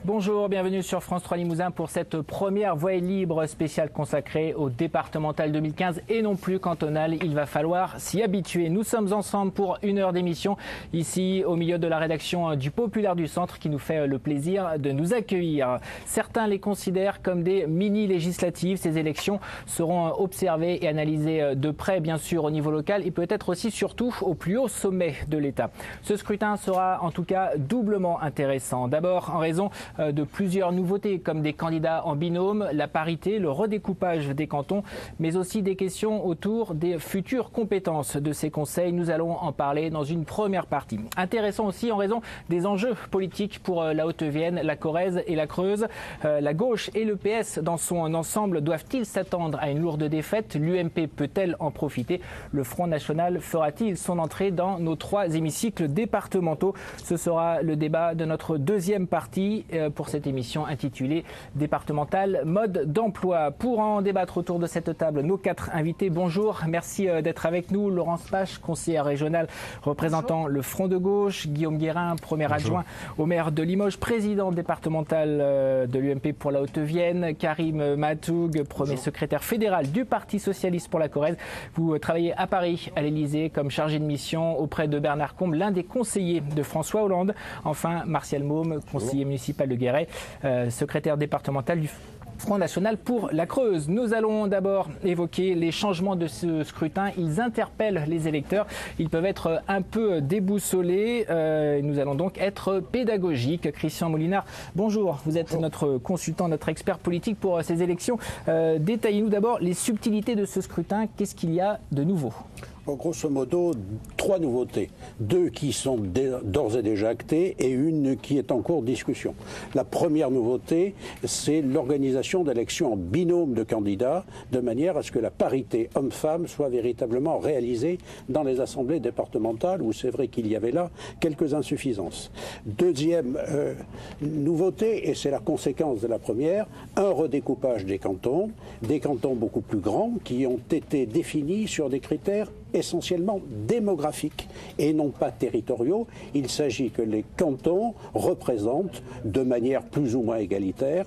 Bonjour, bienvenue sur France 3 Limousin pour cette première Voix libre spéciale consacrée au départemental 2015 et non plus cantonal. Il va falloir s'y habituer. Nous sommes ensemble pour une heure d'émission ici au milieu de la rédaction du Populaire du Centre qui nous fait le plaisir de nous accueillir. Certains les considèrent comme des mini-législatives. Ces élections seront observées et analysées de près, bien sûr, au niveau local et peut-être aussi surtout au plus haut sommet de l'État. Ce scrutin sera en tout cas doublement intéressant. D'abord en raison de plusieurs nouveautés comme des candidats en binôme, la parité, le redécoupage des cantons, mais aussi des questions autour des futures compétences de ces conseils. Nous allons en parler dans une première partie. Intéressant aussi en raison des enjeux politiques pour la Haute-Vienne, la Corrèze et la Creuse. La gauche et le PS dans son ensemble doivent-ils s'attendre à une lourde défaite? L'UMP peut-elle en profiter? Le Front National fera-t-il son entrée dans nos trois hémicycles départementaux? Ce sera le débat de notre deuxième partie pour cette émission intitulée Départemental mode d'emploi. Pour en débattre autour de cette table, nos quatre invités, bonjour, merci d'être avec nous. Laurence Pache, conseillère régionale représentant le Front de gauche, Guillaume Guérin, premier adjoint au maire de Limoges, président départemental de l'UMP pour la Haute-Vienne, Karim Matoug, premier secrétaire fédéral du Parti socialiste pour la Corrèze. Vous travaillez à Paris, à l'Élysée, comme chargé de mission auprès de Bernard Combe, l'un des conseillers de François Hollande. Enfin, Martial Môme, conseiller municipal de Guéret, secrétaire départemental du Front National pour la Creuse. Nous allons d'abord évoquer les changements de ce scrutin. Ils interpellent les électeurs. Ils peuvent être un peu déboussolés. Nous allons donc être pédagogiques. Christian Molinard, bonjour. Vous êtes notre consultant, notre expert politique pour ces élections. Détaillez-nous d'abord les subtilités de ce scrutin. Qu'est-ce qu'il y a de nouveau ? Grosso modo, trois nouveautés. Deux qui sont d'ores et déjà actées et une qui est en cours de discussion. La première nouveauté, c'est l'organisation d'élections en binôme de candidats, de manière à ce que la parité homme-femme soit véritablement réalisée dans les assemblées départementales, où c'est vrai qu'il y avait là quelques insuffisances. Deuxième nouveauté, et c'est la conséquence de la première, un redécoupage des cantons beaucoup plus grands, qui ont été définis sur des critères essentiellement démographiques et non pas territoriaux. Il s'agit que les cantons représentent de manière plus ou moins égalitaire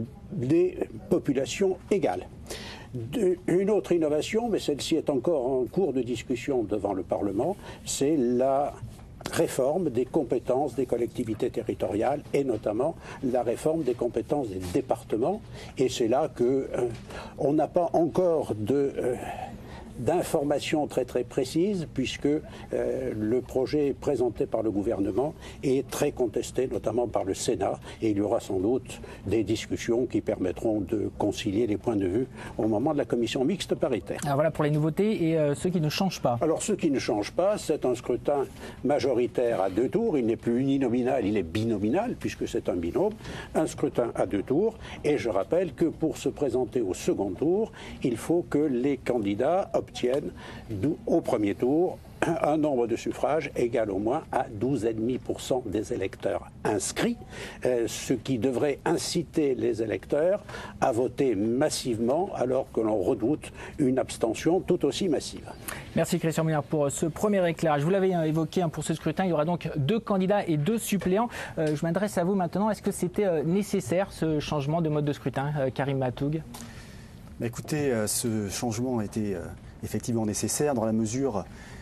des populations égales. Une autre innovation, mais celle-ci est encore en cours de discussion devant le Parlement, c'est la réforme des compétences des collectivités territoriales et notamment la réforme des compétences des départements. Et c'est là que on n'a pas encore d'informations très précises puisque le projet présenté par le gouvernement est très contesté, notamment par le Sénat, et il y aura sans doute des discussions qui permettront de concilier les points de vue au moment de la commission mixte paritaire. Alors voilà pour les nouveautés et ceux qui ne changent pas. Alors ceux qui ne changent pas, c'est un scrutin majoritaire à deux tours, il n'est plus uninominal, il est binominal puisque c'est un binôme, un scrutin à deux tours, et je rappelle que pour se présenter au second tour, il faut que les candidats obtiennent au premier tour un nombre de suffrages égal au moins à 12,5% des électeurs inscrits, ce qui devrait inciter les électeurs à voter massivement alors que l'on redoute une abstention tout aussi massive. Merci Christian Molinard pour ce premier éclairage. Vous l'avez évoqué pour ce scrutin, il y aura donc 2 candidats et 2 suppléants. Je m'adresse à vous maintenant. Est-ce que c'était nécessaire ce changement de mode de scrutin, Karim Matoug ? Écoutez, ce changement était effectivement nécessaire dans la mesure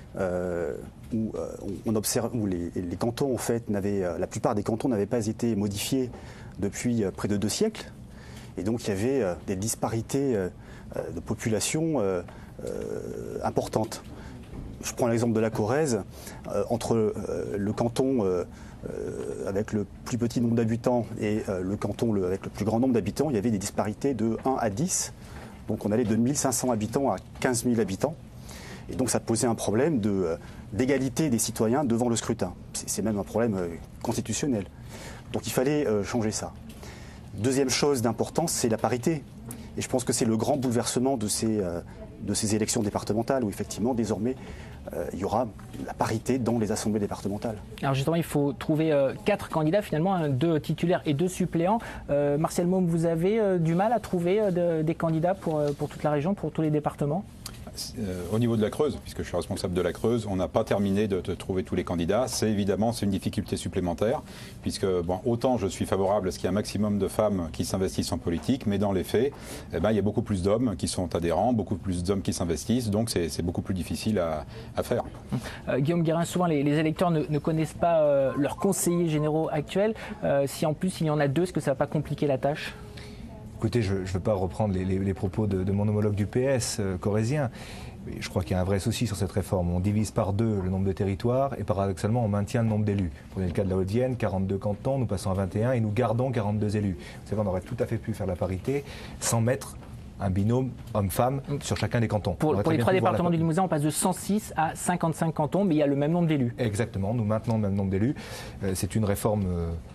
où on observe où les cantons en fait la plupart des cantons n'avaient pas été modifiés depuis près de 2 siècles, et donc il y avait des disparités de population importantes. Je prends l'exemple de la Corrèze. Entre le canton avec le plus petit nombre d'habitants et le canton avec le plus grand nombre d'habitants, il y avait des disparités de 1 à 10. Donc on allait de 1500 habitants à 15 000 habitants. Et donc ça posait un problème d'égalité des citoyens devant le scrutin. C'est même un problème constitutionnel. Donc il fallait changer ça. Deuxième chose d'importance, c'est la parité. Et je pense que c'est le grand bouleversement de ces élections départementales où effectivement désormais il y aura la parité dans les assemblées départementales. Alors justement, il faut trouver 4 candidats finalement, 2 titulaires et 2 suppléants. Martial Môme, vous avez du mal à trouver des candidats pour toute la région, pour tous les départements ? Au niveau de la Creuse, puisque je suis responsable de la Creuse, on n'a pas terminé de trouver tous les candidats. C'est une difficulté supplémentaire, puisque autant je suis favorable à ce qu'il y ait un maximum de femmes qui s'investissent en politique, mais dans les faits, il y a beaucoup plus d'hommes qui sont adhérents, beaucoup plus d'hommes qui s'investissent, donc c'est beaucoup plus difficile à faire. Guillaume Guérin, souvent les électeurs ne connaissent pas leurs conseillers généraux actuels. Si en plus il y en a deux, est-ce que ça ne va pas compliquer la tâche ? Écoutez, je ne veux pas reprendre les propos de mon homologue du PS corrézien. Je crois qu'il y a un vrai souci sur cette réforme. On divise par 2 le nombre de territoires et paradoxalement on maintient le nombre d'élus. Prenez le cas de la Haute-Vienne, 42 cantons, nous passons à 21 et nous gardons 42 élus. Vous savez, on aurait tout à fait pu faire la parité sans mettre un binôme homme-femme sur chacun des cantons. Pour les 3 départements du Limousin, on passe de 106 à 55 cantons, mais il y a le même nombre d'élus. Exactement, nous maintenons le même nombre d'élus. C'est une réforme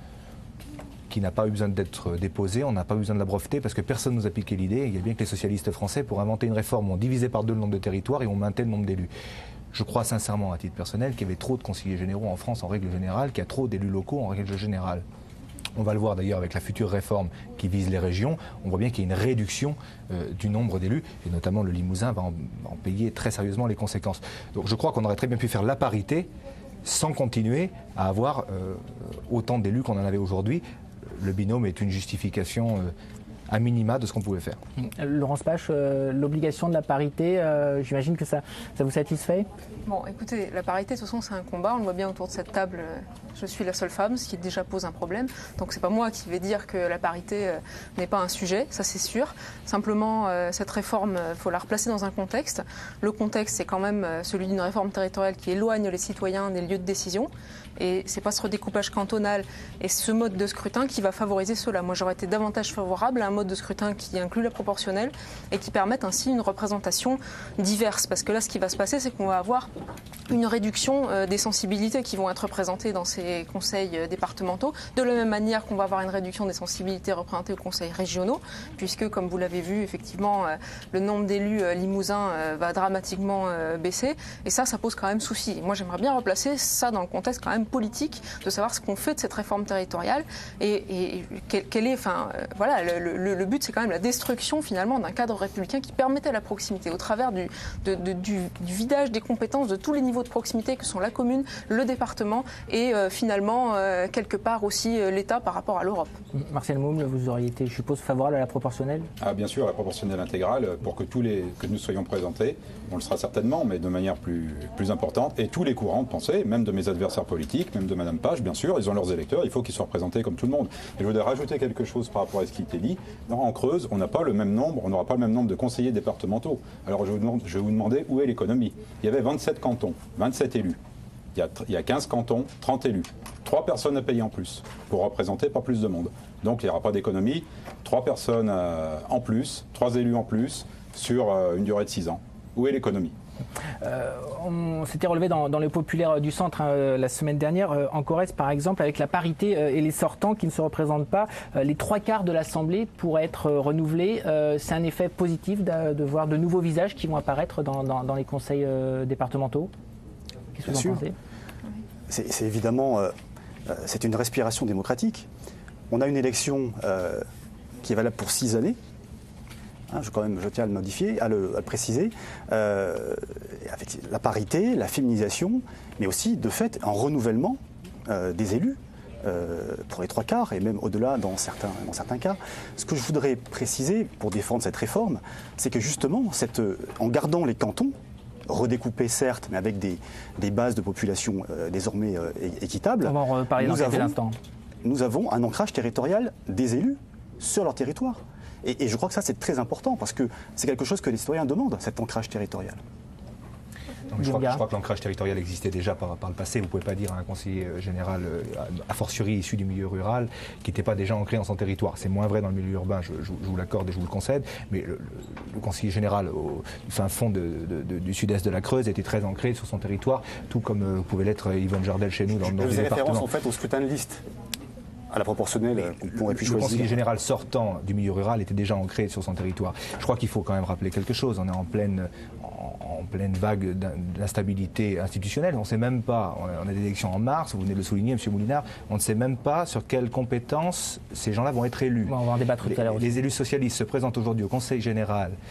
qui n'a pas eu besoin d'être déposée, on n'a pas eu besoin de la breveter parce que personne ne nous a piqué l'idée. Il y a bien que les socialistes français, pour inventer une réforme, ont divisé par 2 le nombre de territoires et ont maintenu le nombre d'élus. Je crois sincèrement, à titre personnel, qu'il y avait trop de conseillers généraux en France en règle générale, qu'il y a trop d'élus locaux en règle générale. On va le voir d'ailleurs avec la future réforme qui vise les régions. On voit bien qu'il y a une réduction du nombre d'élus et notamment le Limousin va en payer très sérieusement les conséquences. Donc je crois qu'on aurait très bien pu faire la parité sans continuer à avoir autant d'élus qu'on en avait aujourd'hui. Le binôme est une justification à minima de ce qu'on pouvait faire. Laurence Pache, l'obligation de la parité, j'imagine que ça vous satisfait ? Bon, écoutez, la parité, de toute façon, c'est un combat. On le voit bien autour de cette table. Je suis la seule femme, ce qui déjà pose un problème. Donc, c'est pas moi qui vais dire que la parité n'est pas un sujet, ça c'est sûr. Simplement, cette réforme, il faut la replacer dans un contexte. Le contexte, c'est quand même celui d'une réforme territoriale qui éloigne les citoyens des lieux de décision. Et c'est pas ce redécoupage cantonal et ce mode de scrutin qui va favoriser cela. Moi, j'aurais été davantage favorable à un mode de scrutin qui inclut la proportionnelle et qui permette ainsi une représentation diverse. Parce que là, ce qui va se passer, c'est qu'on va avoir une réduction des sensibilités qui vont être représentées dans ces conseils départementaux, de la même manière qu'on va avoir une réduction des sensibilités représentées aux conseils régionaux, puisque, comme vous l'avez vu, effectivement, le nombre d'élus limousins va dramatiquement baisser. Et ça pose quand même souci. Moi, j'aimerais bien replacer ça dans le contexte quand même politique, de savoir ce qu'on fait de cette réforme territoriale et quel est, voilà, le but, c'est quand même la destruction finalement d'un cadre républicain qui permettait la proximité au travers du vidage des compétences de tous les niveaux de proximité que sont la commune, le département et finalement quelque part aussi l'État par rapport à l'Europe. Marcel Moum, vous auriez été, je suppose, favorable à la proportionnelle ? Ah, bien sûr, la proportionnelle intégrale, pour que nous soyons présentés, on le sera certainement, mais de manière plus importante, et tous les courants de pensée, même de mes adversaires politiques, même de Mme Page, bien sûr, ils ont leurs électeurs, il faut qu'ils soient représentés comme tout le monde. Et je voudrais rajouter quelque chose par rapport à ce qui était dit. En Creuse, on n'aura pas le même nombre de conseillers départementaux. Alors je vais vous demander où est l'économie. Il y avait 27 cantons, 27 élus. Il y a 15 cantons, 30 élus. 3 personnes à payer en plus pour représenter pas plus de monde. Donc il n'y aura pas d'économie. 3 personnes en plus, 3 élus en plus sur une durée de 6 ans. Où est l'économie ? On s'était relevé dans le populaire du centre la semaine dernière, en Corrèze par exemple, avec la parité et les sortants qui ne se représentent pas. Les 3/4 de l'Assemblée pourraient être renouvelés. C'est un effet positif de voir de nouveaux visages qui vont apparaître dans les conseils départementaux. Qu'est-ce que vous en pensez ? C'est évidemment c'est une respiration démocratique. On a une élection qui est valable pour 6 années. Je tiens à le modifier, à le préciser, avec la parité, la féminisation, mais aussi, de fait, un renouvellement des élus pour les 3/4 et même au-delà dans certains cas. Ce que je voudrais préciser pour défendre cette réforme, c'est que justement, en gardant les cantons, redécoupés certes, mais avec des bases de population désormais équitables, on va en reparler dans quelques instants. Nous avons un ancrage territorial des élus sur leur territoire. Et je crois que ça, c'est très important, parce que c'est quelque chose que les citoyens demandent, cet ancrage territorial. Non, mais je crois que l'ancrage territorial existait déjà par le passé. Vous ne pouvez pas dire à un conseiller général, a fortiori issu du milieu rural, qui n'était pas déjà ancré dans son territoire. C'est moins vrai dans le milieu urbain, je vous l'accorde et je vous le concède, mais le conseiller général au fin fond du sud-est de la Creuse était très ancré sur son territoire, tout comme pouvait l'être Yvonne Jardel chez nous dans le département. Vous avez référence en fait au scrutin de liste, à la proportionnelle qu'on aurait pu choisir. Le conseiller général sortant du milieu rural était déjà ancré sur son territoire. Je crois qu'il faut quand même rappeler quelque chose. On est en pleine vague d'instabilité institutionnelle. On ne sait même pas, on a des élections en mars, vous venez de le souligner, M. Moulinard, on ne sait même pas sur quelles compétences ces gens-là vont être élus. On va en débattre tout à l'heure. Les élus socialistes se présentent aujourd'hui au Conseil général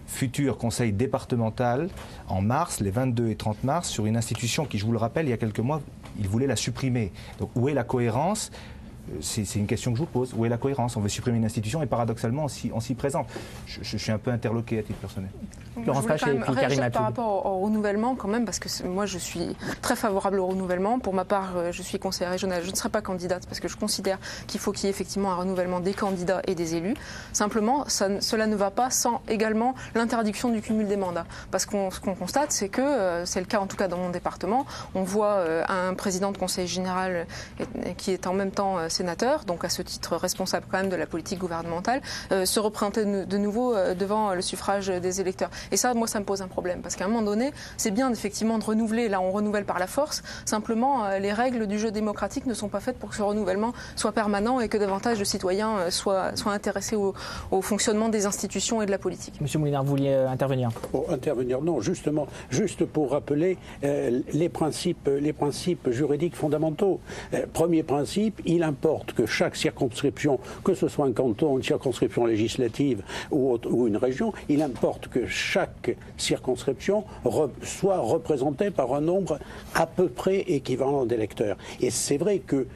futur conseil départemental en mars, les 22 et 30 mars, sur une institution qui, je vous le rappelle, il y a quelques mois, il voulait la supprimer. Donc où est la cohérence ? C'est une question que je vous pose. Où est la cohérence ? On veut supprimer une institution et paradoxalement, on s'y présente. Je suis un peu interloqué à titre personnel. Florence Pache et puis Karim Atoug. Par rapport au renouvellement quand même, parce que moi je suis très favorable au renouvellement. Pour ma part, je suis conseillère régionale, je ne serai pas candidate parce que je considère qu'il faut qu'il y ait effectivement un renouvellement des candidats et des élus. Simplement, cela ne va pas sans également l'interdiction du cumul des mandats. Parce que ce qu'on constate, c'est que, c'est le cas en tout cas dans mon département, on voit un président de conseil général qui est en même temps sénateur, donc à ce titre responsable quand même de la politique gouvernementale, se représenter de nouveau devant le suffrage des électeurs. Et ça, moi, ça me pose un problème, parce qu'à un moment donné, c'est bien effectivement de renouveler, là on renouvelle par la force, simplement les règles du jeu démocratique ne sont pas faites pour que ce renouvellement soit permanent et que davantage de citoyens soient intéressés au fonctionnement des institutions et de la politique. Monsieur Moulinard, vous vouliez intervenir ? Pour intervenir, non, justement, juste pour rappeler les principes juridiques fondamentaux. Premier principe, il importe que chaque circonscription, que ce soit un canton, une circonscription législative ou une région, il importe que chaque circonscription soit représentée par un nombre à peu près équivalent d'électeurs. Et c'est vrai que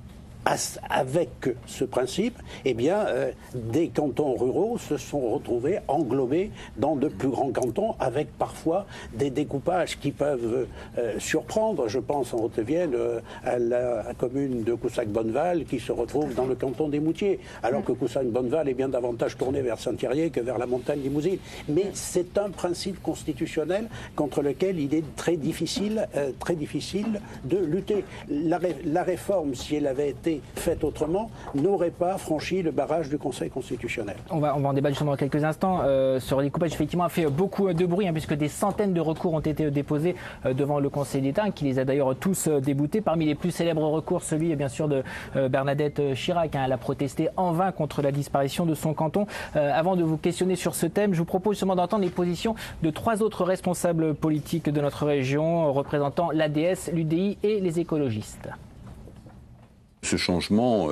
avec ce principe, eh bien, des cantons ruraux se sont retrouvés englobés dans de plus grands cantons, avec parfois des découpages qui peuvent surprendre. Je pense en Haute-Vienne à la commune de Coussac-Bonneval qui se retrouve dans le canton des Moutiers, alors que Coussac-Bonneval est bien davantage tourné vers Saint-Thierry que vers la montagne limousine. Mais c'est un principe constitutionnel contre lequel il est très difficile de lutter. La réforme, si elle avait été faite autrement, n'aurait pas franchi le barrage du Conseil constitutionnel. On va en débattre justement dans quelques instants. Ce redécoupage effectivement a fait beaucoup de bruit, puisque des centaines de recours ont été déposés devant le Conseil d'État, qui les a d'ailleurs tous déboutés. Parmi les plus célèbres recours, celui bien sûr de Bernadette Chirac. Elle a protesté en vain contre la disparition de son canton. Avant de vous questionner sur ce thème, je vous propose justement d'entendre les positions de 3 autres responsables politiques de notre région, représentant l'ADS, l'UDI et les écologistes. Ce changement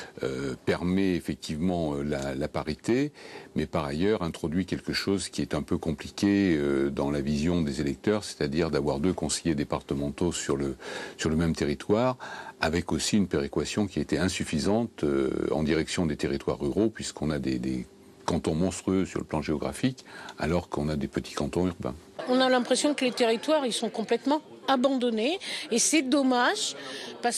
permet effectivement la parité, mais par ailleurs introduit quelque chose qui est un peu compliqué dans la vision des électeurs, c'est-à-dire d'avoir 2 conseillers départementaux sur le même territoire, avec aussi une péréquation qui était insuffisante en direction des territoires ruraux, puisqu'on a des cantons monstrueux sur le plan géographique, alors qu'on a des petits cantons urbains. On a l'impression que les territoires, ils sont complètement abandonnés, et c'est dommage parce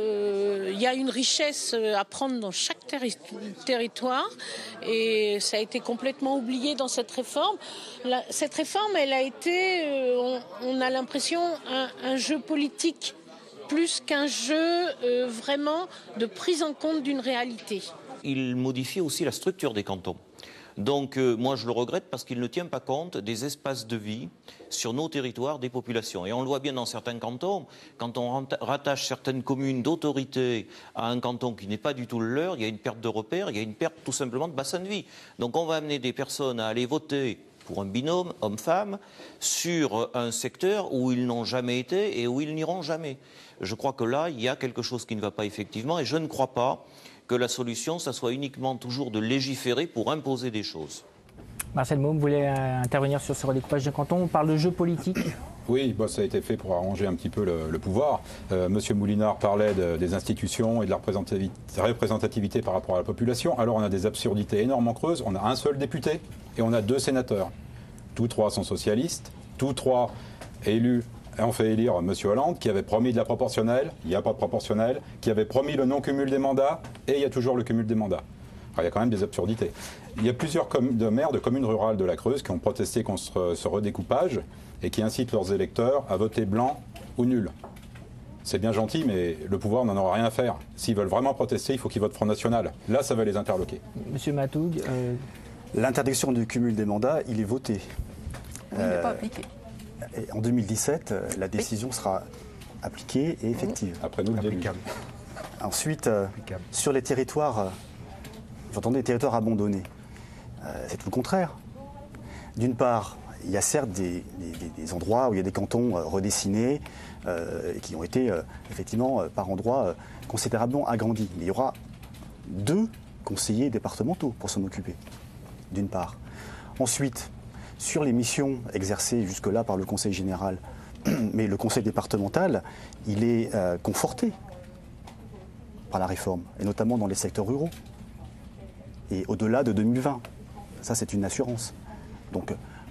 que y a une richesse à prendre dans chaque territoire, et ça a été complètement oublié dans cette réforme. Cette réforme, elle a été, on a l'impression, un jeu politique plus qu'un jeu vraiment de prise en compte d'une réalité. Il modifie aussi la structure des cantons. Donc moi je le regrette parce qu'il ne tient pas compte des espaces de vie sur nos territoires des populations. Et on le voit bien dans certains cantons, quand on rattache certaines communes d'autorité à un canton qui n'est pas du tout le leur, il y a une perte de repères, il y a une perte tout simplement de bassin de vie. Donc on va amener des personnes à aller voter pour un binôme homme-femme sur un secteur où ils n'ont jamais été et où ils n'iront jamais. Je crois que là, il y a quelque chose qui ne va pas effectivement, et je ne crois pas que la solution, ça soit uniquement toujours de légiférer pour imposer des choses. Marcel Môme, vous voulez intervenir sur ce redécoupage de canton? On parle de jeu politique. Oui, ça a été fait pour arranger un petit peu le pouvoir. Monsieur Moulinard parlait des institutions et de la représentativité par rapport à la population. Alors on a des absurdités énormément creuses. On a un seul député et on a 2 sénateurs. Tous 3 sont socialistes, tous 3 élus. Et on fait élire M. Hollande, qui avait promis de la proportionnelle, il n'y a pas de proportionnelle, qui avait promis le non-cumul des mandats, et il y a toujours le cumul des mandats. Alors, il y a quand même des absurdités. Il y a plusieurs maires de communes rurales de la Creuse qui ont protesté contre ce redécoupage et qui incitent leurs électeurs à voter blanc ou nul. C'est bien gentil, mais le pouvoir n'en aura rien à faire. S'ils veulent vraiment protester, il faut qu'ils votent Front National. Là, ça va les interloquer. Monsieur Matoug, l'interdiction du cumul des mandats, il est voté. Oui, il n'est pas appliqué. Et en 2017, la décision sera appliquée et effective. Après nous, le début. Ensuite, sur les territoires, j'entendais les territoires abandonnés. C'est tout le contraire. D'une part, il y a certes des endroits où il y a des cantons redessinés qui ont été effectivement par endroits considérablement agrandis. Mais il y aura 2 conseillers départementaux pour s'en occuper, d'une part. Ensuite, sur les missions exercées jusque-là par le Conseil général, mais le Conseil départemental, il est conforté par la réforme, et notamment dans les secteurs ruraux. Et au-delà de 2020, ça c'est une assurance. Donc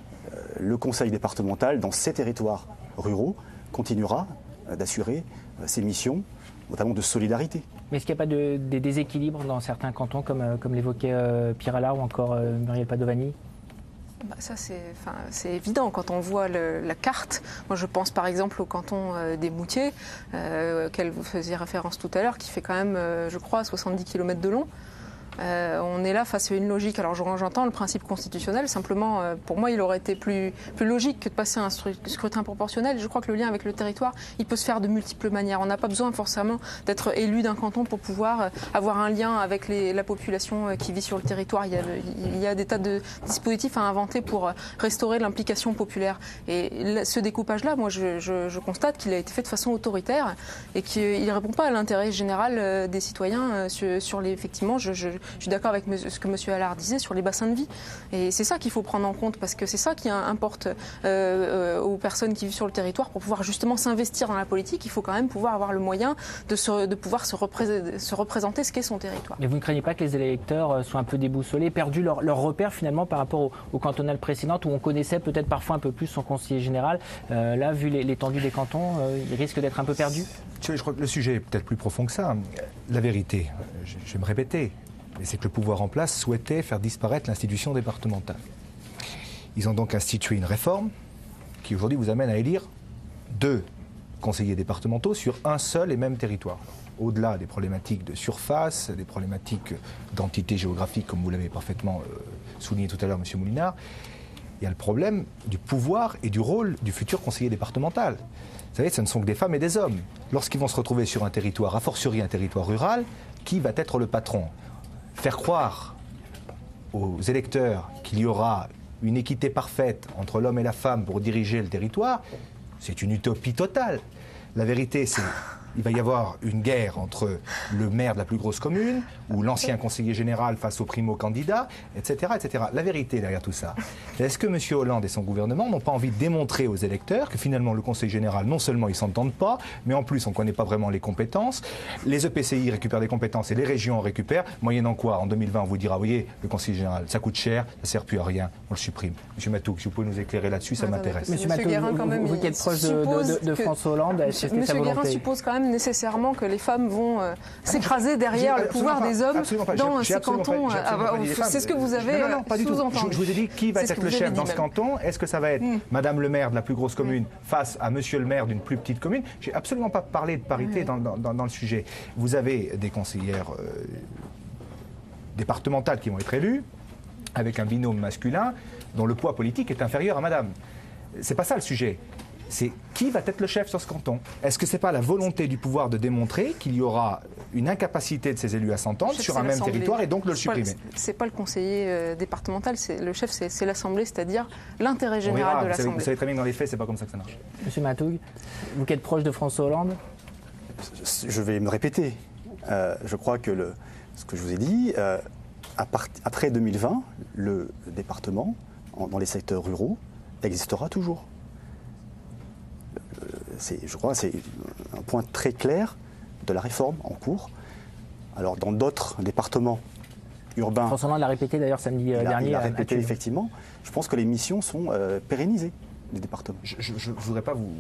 le Conseil départemental, dans ces territoires ruraux, continuera d'assurer ses missions, notamment de solidarité. Mais est-ce qu'il n'y a pas des déséquilibres dans certains cantons, comme l'évoquait Pierre Allard ou encore Muriel Padovani? Ça, c'est évident quand on voit la carte. Moi, je pense par exemple au canton des Moutiers, auquel vous faisiez référence tout à l'heure, qui fait quand même, je crois, 70 km de long. On est là face à une logique. Alors j'entends le principe constitutionnel, simplement pour moi il aurait été plus logique que de passer un scrutin proportionnel. Je crois que le lien avec le territoire, il peut se faire de multiples manières. On n'a pas besoin forcément d'être élu d'un canton pour pouvoir avoir un lien avec la population qui vit sur le territoire. Il y a des tas de dispositifs à inventer pour restaurer l'implication populaire. Et ce découpage-là, moi je constate qu'il a été fait de façon autoritaire et qu'il ne répond pas à l'intérêt général des citoyens sur les... Effectivement, je suis d'accord avec ce que M. Allard disait sur les bassins de vie. Et c'est ça qu'il faut prendre en compte, parce que c'est ça qui importe aux personnes qui vivent sur le territoire. Pour pouvoir justement s'investir dans la politique, il faut quand même pouvoir avoir le moyen de pouvoir se représenter ce qu'est son territoire. Mais vous ne craignez pas que les électeurs soient un peu déboussolés, perdus leur repère finalement par rapport au cantonal précédent, où on connaissait peut-être parfois un peu plus son conseiller général. Là, vu l'étendue des cantons, il risque d'être un peu perdu? Je crois que le sujet est peut-être plus profond que ça. La vérité, je vais me répéter, c'est que le pouvoir en place souhaitait faire disparaître l'institution départementale. Ils ont donc institué une réforme qui aujourd'hui vous amène à élire 2 conseillers départementaux sur un seul et même territoire. Au-delà des problématiques de surface, des problématiques d'entité géographique, comme vous l'avez parfaitement souligné tout à l'heure, M. Moulinard, il y a le problème du pouvoir et du rôle du futur conseiller départemental. Vous savez, ce ne sont que des femmes et des hommes. Lorsqu'ils vont se retrouver sur un territoire, a fortiori un territoire rural, qui va être le patron ? Faire croire aux électeurs qu'il y aura une équité parfaite entre l'homme et la femme pour diriger le territoire, c'est une utopie totale. La vérité, c'est qu'il va y avoir une guerre entre le maire de la plus grosse commune ou l'ancien conseiller général face au primo-candidat, etc., etc. La vérité derrière tout ça, est-ce que M. Hollande et son gouvernement n'ont pas envie de démontrer aux électeurs que finalement le conseil général, non seulement ils ne s'entendent pas, mais en plus on ne connaît pas vraiment les compétences, les EPCI récupèrent des compétences et les régions en récupèrent, moyennant quoi en 2020 on vous dira, vous voyez, le conseiller général, ça coûte cher, ça ne sert plus à rien, on le supprime. M. Matouk, si vous pouvez nous éclairer là-dessus, ça m'intéresse. M. Matouk, vous qui êtes proche de François Hollande, est-ce que c'est sa volonté? M. Guérin suppose quand même nécessairement que les femmes vont s'écraser derrière le pouvoir des hommes dans ces cantons. C'est ce que vous avez sous-entendu. Je vous ai dit qui va être le chef dans ce canton. Est-ce que ça va être Madame le maire de la plus grosse commune face à Monsieur le maire d'une plus petite commune? J'ai absolument pas parlé de parité dans le sujet. Vous avez des conseillères départementales qui vont être élues avec un binôme masculin dont le poids politique est inférieur à Madame. C'est pas ça le sujet. C'est qui va être le chef sur ce canton? Est-ce que ce n'est pas la volonté du pouvoir de démontrer qu'il y aura une incapacité de ces élus à s'entendre sur un même territoire et donc de le supprimer? Ce n'est pas le conseiller départemental, le chef c'est l'Assemblée, c'est-à-dire l'intérêt général de l'Assemblée. Vous savez très bien que dans les faits, ce n'est pas comme ça que ça marche. Monsieur Matoug, vous qui êtes proche de François Hollande? Je vais me répéter. Je crois que ce que je vous ai dit, après 2020, le département, dans les secteurs ruraux, existera toujours. Je crois que c'est un point très clair de la réforme en cours. Alors, dans d'autres départements urbains... François Hollande l'a répété d'ailleurs samedi dernier. Il l'a répété, effectivement. Je pense que les missions sont pérennisées des départements. Je ne voudrais pas vous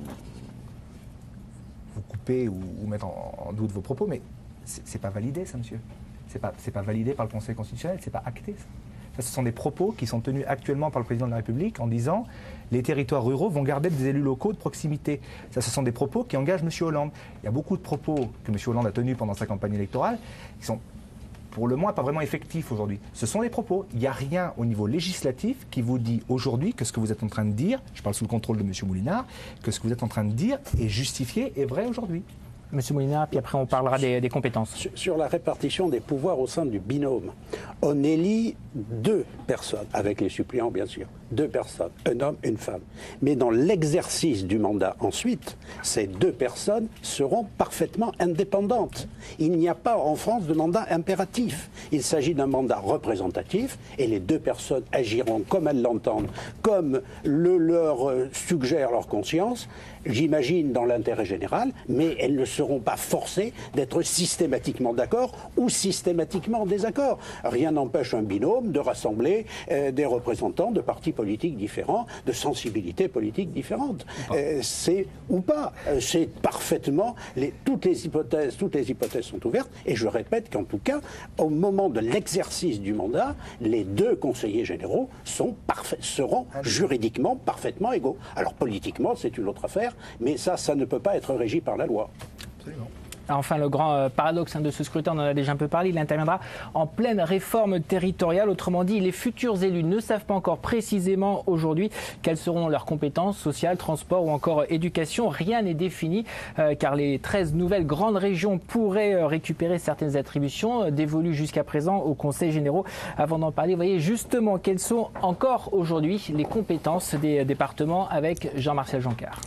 couper ou mettre en doute vos propos, mais ce n'est pas validé, ça, monsieur. C'est pas validé par le Conseil constitutionnel, c'est pas acté, ça. Ce sont des propos qui sont tenus actuellement par le président de la République en disant les territoires ruraux vont garder des élus locaux de proximité. Ça, ce sont des propos qui engagent M. Hollande. Il y a beaucoup de propos que M. Hollande a tenus pendant sa campagne électorale qui sont pour le moins pas vraiment effectifs aujourd'hui. Ce sont des propos. Il n'y a rien au niveau législatif qui vous dit aujourd'hui que ce que vous êtes en train de dire, je parle sous le contrôle de M. Moulinard, que ce que vous êtes en train de dire est justifié et vrai aujourd'hui. Monsieur Moulinard, puis après on parlera des compétences. Sur la répartition des pouvoirs au sein du binôme, on élit 2 personnes, avec les suppléants bien sûr. 2 personnes, un homme, une femme. Mais dans l'exercice du mandat ensuite, ces 2 personnes seront parfaitement indépendantes. Il n'y a pas en France de mandat impératif. Il s'agit d'un mandat représentatif et les 2 personnes agiront comme elles l'entendent, comme le leur suggère leur conscience, j'imagine dans l'intérêt général, mais elles ne seront pas forcées d'être systématiquement d'accord ou systématiquement en désaccord. Rien n'empêche un binôme de rassembler des représentants de partis politiques différents, de sensibilités politiques différentes. C'est ou pas. C'est parfaitement... toutes les hypothèses sont ouvertes. Et je répète qu'en tout cas, au moment de l'exercice du mandat, les 2 conseillers généraux seront juridiquement parfaitement égaux. Alors politiquement, c'est une autre affaire, mais ça ne peut pas être régi par la loi. Absolument. Enfin, le grand paradoxe de ce scrutin, on en a déjà un peu parlé, il interviendra en pleine réforme territoriale. Autrement dit, les futurs élus ne savent pas encore précisément aujourd'hui quelles seront leurs compétences sociales, transport ou encore éducation. Rien n'est défini car les 13 nouvelles grandes régions pourraient récupérer certaines attributions dévolues jusqu'à présent aux conseils généraux. Avant d'en parler, vous voyez justement quelles sont encore aujourd'hui les compétences des départements avec Jean-Martial Jancard.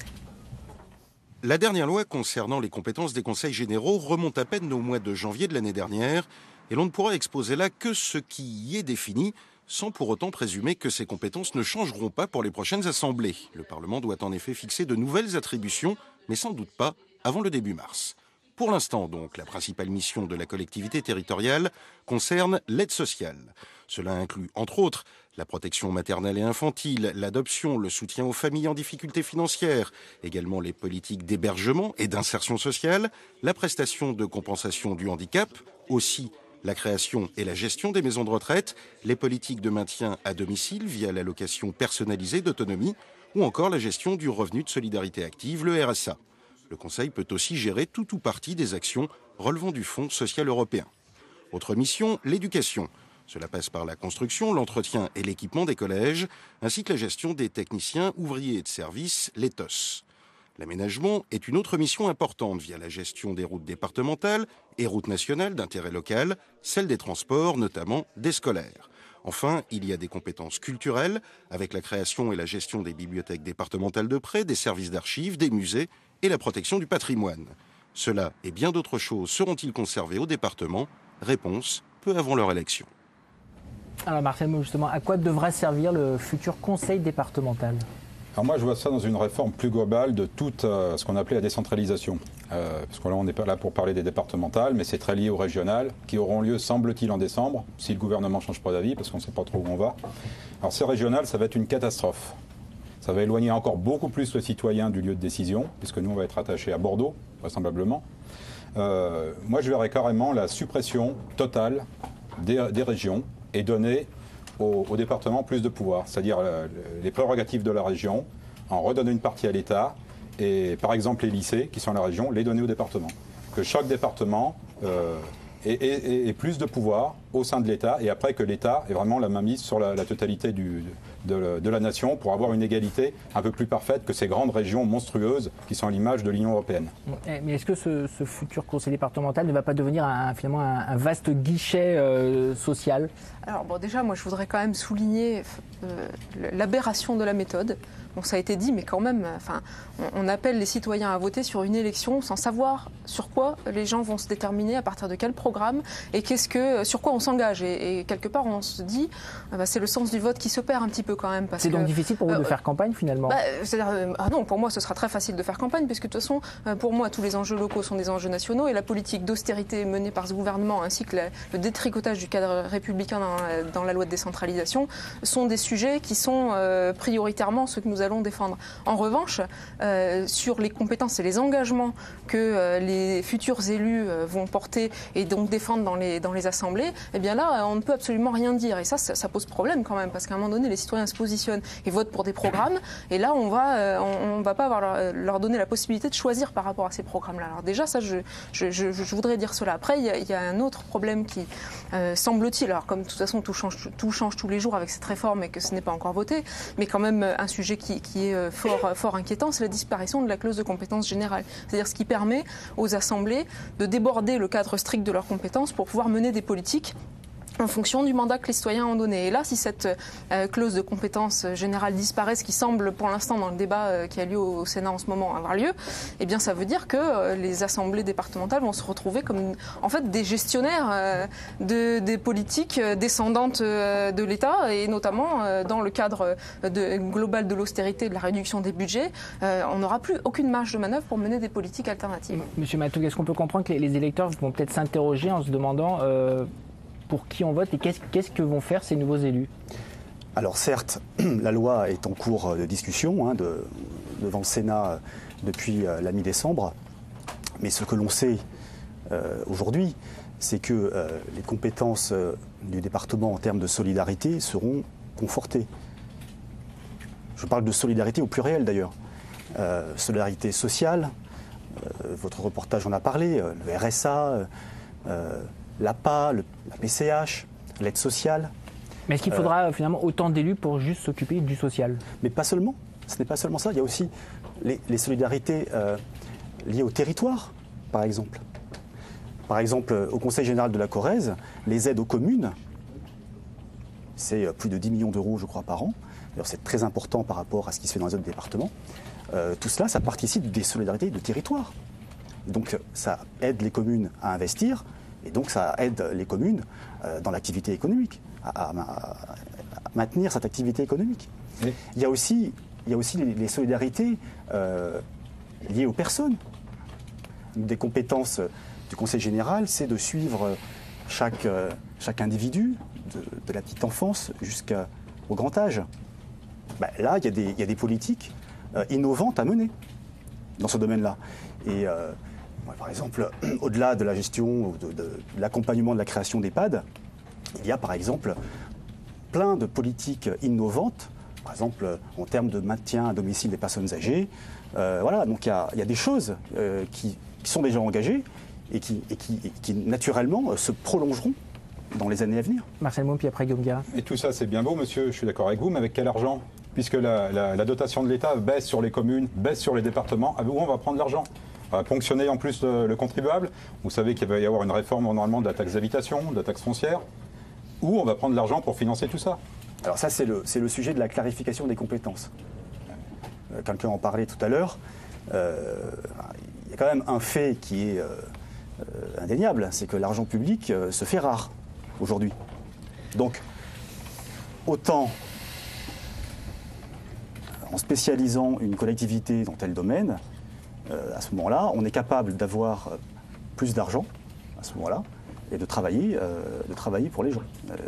La dernière loi concernant les compétences des conseils généraux remonte à peine au mois de janvier de l'année dernière et l'on ne pourra exposer là que ce qui y est défini, sans pour autant présumer que ces compétences ne changeront pas pour les prochaines assemblées. Le Parlement doit en effet fixer de nouvelles attributions, mais sans doute pas avant le début mars. Pour l'instant donc, la principale mission de la collectivité territoriale concerne l'aide sociale. Cela inclut, entre autres, la protection maternelle et infantile, l'adoption, le soutien aux familles en difficulté financière, également les politiques d'hébergement et d'insertion sociale, la prestation de compensation du handicap, aussi la création et la gestion des maisons de retraite, les politiques de maintien à domicile via l'allocation personnalisée d'autonomie, ou encore la gestion du revenu de solidarité active, le RSA. Le Conseil peut aussi gérer tout ou partie des actions relevant du Fonds social européen. Autre mission, l'éducation. Cela passe par la construction, l'entretien et l'équipement des collèges, ainsi que la gestion des techniciens, ouvriers et de services, les TOS. L'aménagement est une autre mission importante via la gestion des routes départementales et routes nationales d'intérêt local, celle des transports, notamment des scolaires. Enfin, il y a des compétences culturelles, avec la création et la gestion des bibliothèques départementales de prêt, des services d'archives, des musées et la protection du patrimoine. Cela et bien d'autres choses seront-ils conservés au département ? Réponse, peu avant leur élection. Alors Marcel, justement, à quoi devra servir le futur conseil départemental ? Alors moi, je vois ça dans une réforme plus globale de toute ce qu'on appelait la décentralisation. Parce que là, on n'est pas là pour parler des départementales, mais c'est très lié aux régionales, qui auront lieu, semble-t-il, en décembre, si le gouvernement ne change pas d'avis, parce qu'on ne sait pas trop où on va. Alors ces régionales, ça va être une catastrophe. Ça va éloigner encore beaucoup plus le citoyen du lieu de décision, puisque nous, on va être attachés à Bordeaux, vraisemblablement. Moi, je verrais carrément la suppression totale des régions et donner au département plus de pouvoir, c'est-à-dire les prérogatives de la région, en redonner une partie à l'État, et par exemple les lycées qui sont à la région, les donner au département. Que chaque département ait plus de pouvoir au sein de l'État, et après que l'État ait vraiment la mainmise sur la totalité de la nation pour avoir une égalité un peu plus parfaite que ces grandes régions monstrueuses qui sont à l'image de l'Union européenne. Mais est-ce que ce futur conseil départemental ne va pas devenir finalement un vaste guichet social ? Alors bon, déjà, moi je voudrais quand même souligner l'aberration de la méthode. Bon, ça a été dit, mais quand même, on appelle les citoyens à voter sur une élection sans savoir sur quoi les gens vont se déterminer, à partir de quel programme, et sur quoi on s'engage. Et quelque part, on se dit, c'est le sens du vote qui se perd un petit peu quand même. C'est donc difficile pour vous de faire campagne finalement ? Non, pour moi, ce sera très facile de faire campagne, puisque de toute façon, pour moi, tous les enjeux locaux sont des enjeux nationaux, et la politique d'austérité menée par ce gouvernement, ainsi que le détricotage du cadre républicain dans la loi de décentralisation, sont des sujets qui sont prioritairement ceux que nous allons défendre. En revanche, sur les compétences et les engagements que les futurs élus vont porter et donc défendre dans les assemblées, eh bien là, on ne peut absolument rien dire. Et ça pose problème quand même, parce qu'à un moment donné, les citoyens se positionnent et votent pour des programmes, et là, on va pas avoir leur donner la possibilité de choisir par rapport à ces programmes-là. Alors déjà, ça, je voudrais dire cela. Après, il y a un autre problème qui, semble-t-il, alors comme de toute façon, tout change tous les jours avec cette réforme et que ce n'est pas encore voté, mais quand même un sujet qui est fort inquiétant, c'est la disparition de la clause de compétence générale. C'est-à-dire ce qui permet aux assemblées de déborder le cadre strict de leurs compétences pour pouvoir mener des politiques en fonction du mandat que les citoyens ont donné. Et là, si cette clause de compétence générale disparaît, ce qui semble pour l'instant dans le débat qui a lieu au Sénat en ce moment avoir lieu, eh bien ça veut dire que les assemblées départementales vont se retrouver comme en fait des gestionnaires des politiques descendantes de l'État, et notamment dans le cadre global de l'austérité et de la réduction des budgets, on n'aura plus aucune marge de manœuvre pour mener des politiques alternatives. Monsieur Matoug, est-ce qu'on peut comprendre que les électeurs vont peut-être s'interroger en se demandant pour qui on vote et qu'est-ce que vont faire ces nouveaux élus? Alors certes, la loi est en cours de discussion devant le Sénat depuis la mi-décembre, mais ce que l'on sait aujourd'hui, c'est que les compétences du département en termes de solidarité seront confortées. Je parle de solidarité au pluriel d'ailleurs. Solidarité sociale, votre reportage en a parlé, le RSA, l'APA, la PCH, l'aide sociale. Mais est-ce qu'il faudra finalement autant d'élus pour juste s'occuper du social? Mais pas seulement. Ce n'est pas seulement ça. Il y a aussi les solidarités liées au territoire, par exemple. Par exemple, au Conseil général de la Corrèze, les aides aux communes, c'est plus de 10 millions d'euros, je crois, par an. D'ailleurs, c'est très important par rapport à ce qui se fait dans les autres départements. Tout cela, ça participe des solidarités de territoire. Donc, ça aide les communes à investir. Et donc, ça aide les communes dans l'activité économique, à maintenir cette activité économique. Oui. Il y a aussi les solidarités liées aux personnes. Une des compétences du Conseil général, c'est de suivre chaque individu, de la petite enfance jusqu'au grand âge. Là, il y a des politiques innovantes à mener dans ce domaine-là. Et par exemple, au-delà de la gestion, de l'accompagnement de la création d'EHPAD, il y a par exemple plein de politiques innovantes, par exemple en termes de maintien à domicile des personnes âgées. Voilà, donc il y a des choses qui sont déjà engagées et qui naturellement se prolongeront dans les années à venir. Marcel Moum, puis après Guillaume Guérin. Et tout ça, c'est bien beau, monsieur, je suis d'accord avec vous, mais avec quel argent? Puisque la dotation de l'État baisse sur les communes, baisse sur les départements, où on va prendre l'argent? On va ponctionner en plus le contribuable. Vous savez qu'il va y avoir une réforme normalement de la taxe d'habitation, de la taxe foncière. Où on va prendre l'argent pour financer tout ça? Alors ça, c'est le sujet de la clarification des compétences. Quelqu'un en parlait tout à l'heure. Il y a quand même un fait qui est indéniable, c'est que l'argent public se fait rare aujourd'hui. Donc, autant en spécialisant une collectivité dans tel domaine, à ce moment-là, on est capable d'avoir plus d'argent, à ce moment-là, et de travailler pour les gens.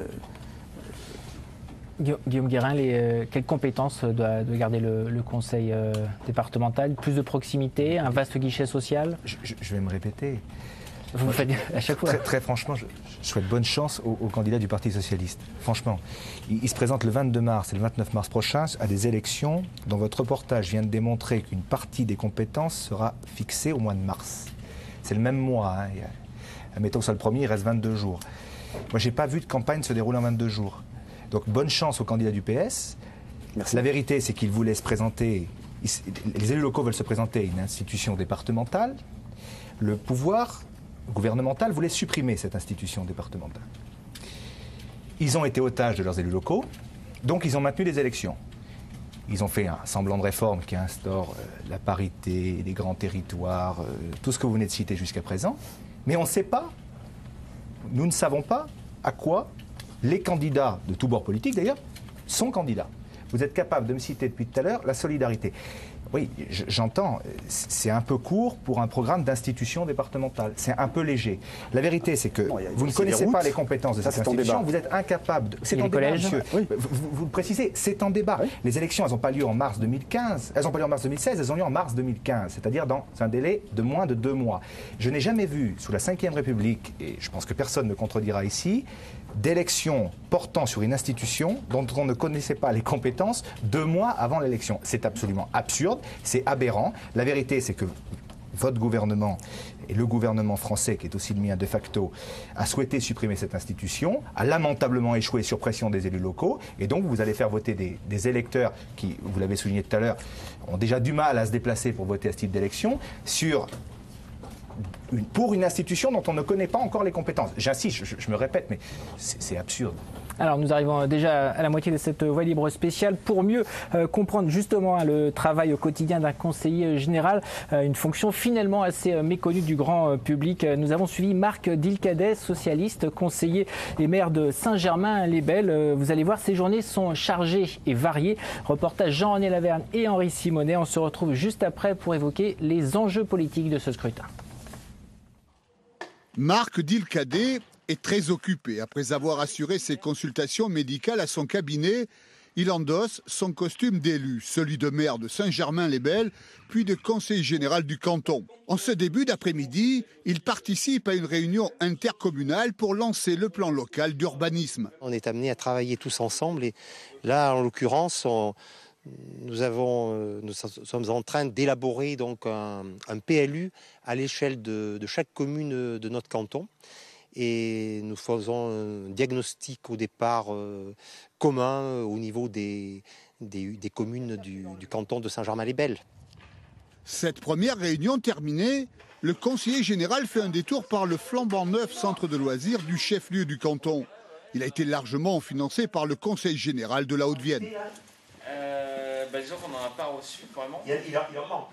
Guillaume Guérin, quelles compétences doit garder le conseil départemental? Plus de proximité, un vaste guichet social? Je vais me répéter. Vous me faites à chaque fois. Très franchement, je souhaite bonne chance aux candidats du Parti socialiste. Franchement, ils se présentent le 22 mars et le 29 mars prochain à des élections dont votre reportage vient de démontrer qu'une partie des compétences sera fixée au mois de mars. C'est le même mois. Hein. Admettons que ce soit le premier, il reste 22 jours. Moi, je n'ai pas vu de campagne se dérouler en 22 jours. Donc, bonne chance aux candidats du PS. Merci. La vérité, c'est qu'ils voulaient se présenter, les élus locaux veulent se présenter à une institution départementale. Le pouvoir gouvernemental voulait supprimer cette institution départementale. Ils ont été otages de leurs élus locaux, donc ils ont maintenu les élections. Ils ont fait un semblant de réforme qui instaure la parité, les grands territoires, tout ce que vous venez de citer jusqu'à présent. Mais on ne sait pas, nous ne savons pas à quoi les candidats de tous bords politiques d'ailleurs sont candidats. Vous êtes capable de me citer depuis tout à l'heure la solidarité. Oui, j'entends, c'est un peu court pour un programme d'institution départementale. C'est un peu léger. La vérité, c'est que vous ne connaissez pas les compétences de cette institution. Vous êtes incapable de... C'est en débat, monsieur. Oui. Vous le précisez, c'est en débat. Oui. Les élections, elles n'ont pas lieu en mars 2015. Elles n'ont pas lieu en mars 2016, elles ont lieu en mars 2015. C'est-à-dire dans un délai de moins de 2 mois. Je n'ai jamais vu, sous la Ve République, et je pense que personne ne contredira ici, d'élections portant sur une institution dont on ne connaissait pas les compétences 2 mois avant l'élection. C'est absolument absurde, c'est aberrant. La vérité, c'est que votre gouvernement et le gouvernement français, qui est aussi le mien de facto, a souhaité supprimer cette institution, a lamentablement échoué sur pression des élus locaux, et donc vous allez faire voter des électeurs qui, vous l'avez souligné tout à l'heure, ont déjà du mal à se déplacer pour voter à ce type d'élection, sur pour une institution dont on ne connaît pas encore les compétences. J'insiste, je me répète, mais c'est absurde. Alors nous arrivons déjà à la moitié de cette voie libre spéciale. Pour mieux comprendre justement le travail au quotidien d'un conseiller général, une fonction finalement assez méconnue du grand public, nous avons suivi Marc Dilcadet, socialiste, conseiller et maire de Saint-Germain-les-Belles. Vous allez voir, ces journées sont chargées et variées. Reportage Jean-René Laverne et Henri Simonet. On se retrouve juste après pour évoquer les enjeux politiques de ce scrutin. Marc Dilcadet est très occupé. Après avoir assuré ses consultations médicales à son cabinet, il endosse son costume d'élu, celui de maire de Saint-Germain-les-Belles, puis de conseiller général du canton. En ce début d'après-midi, il participe à une réunion intercommunale pour lancer le plan local d'urbanisme. On est amenés à travailler tous ensemble et là, en l'occurrence, nous sommes en train d'élaborer donc un PLU à l'échelle de chaque commune de notre canton. Et nous faisons un diagnostic au départ commun au niveau des communes du canton de Saint-Germain-les-Belles. Cette première réunion terminée, le conseiller général fait un détour par le flambant neuf centre de loisirs du chef-lieu du canton. Il a été largement financé par le conseil général de la Haute-Vienne. Disons qu'on n'en a pas reçu vraiment. Il en manque.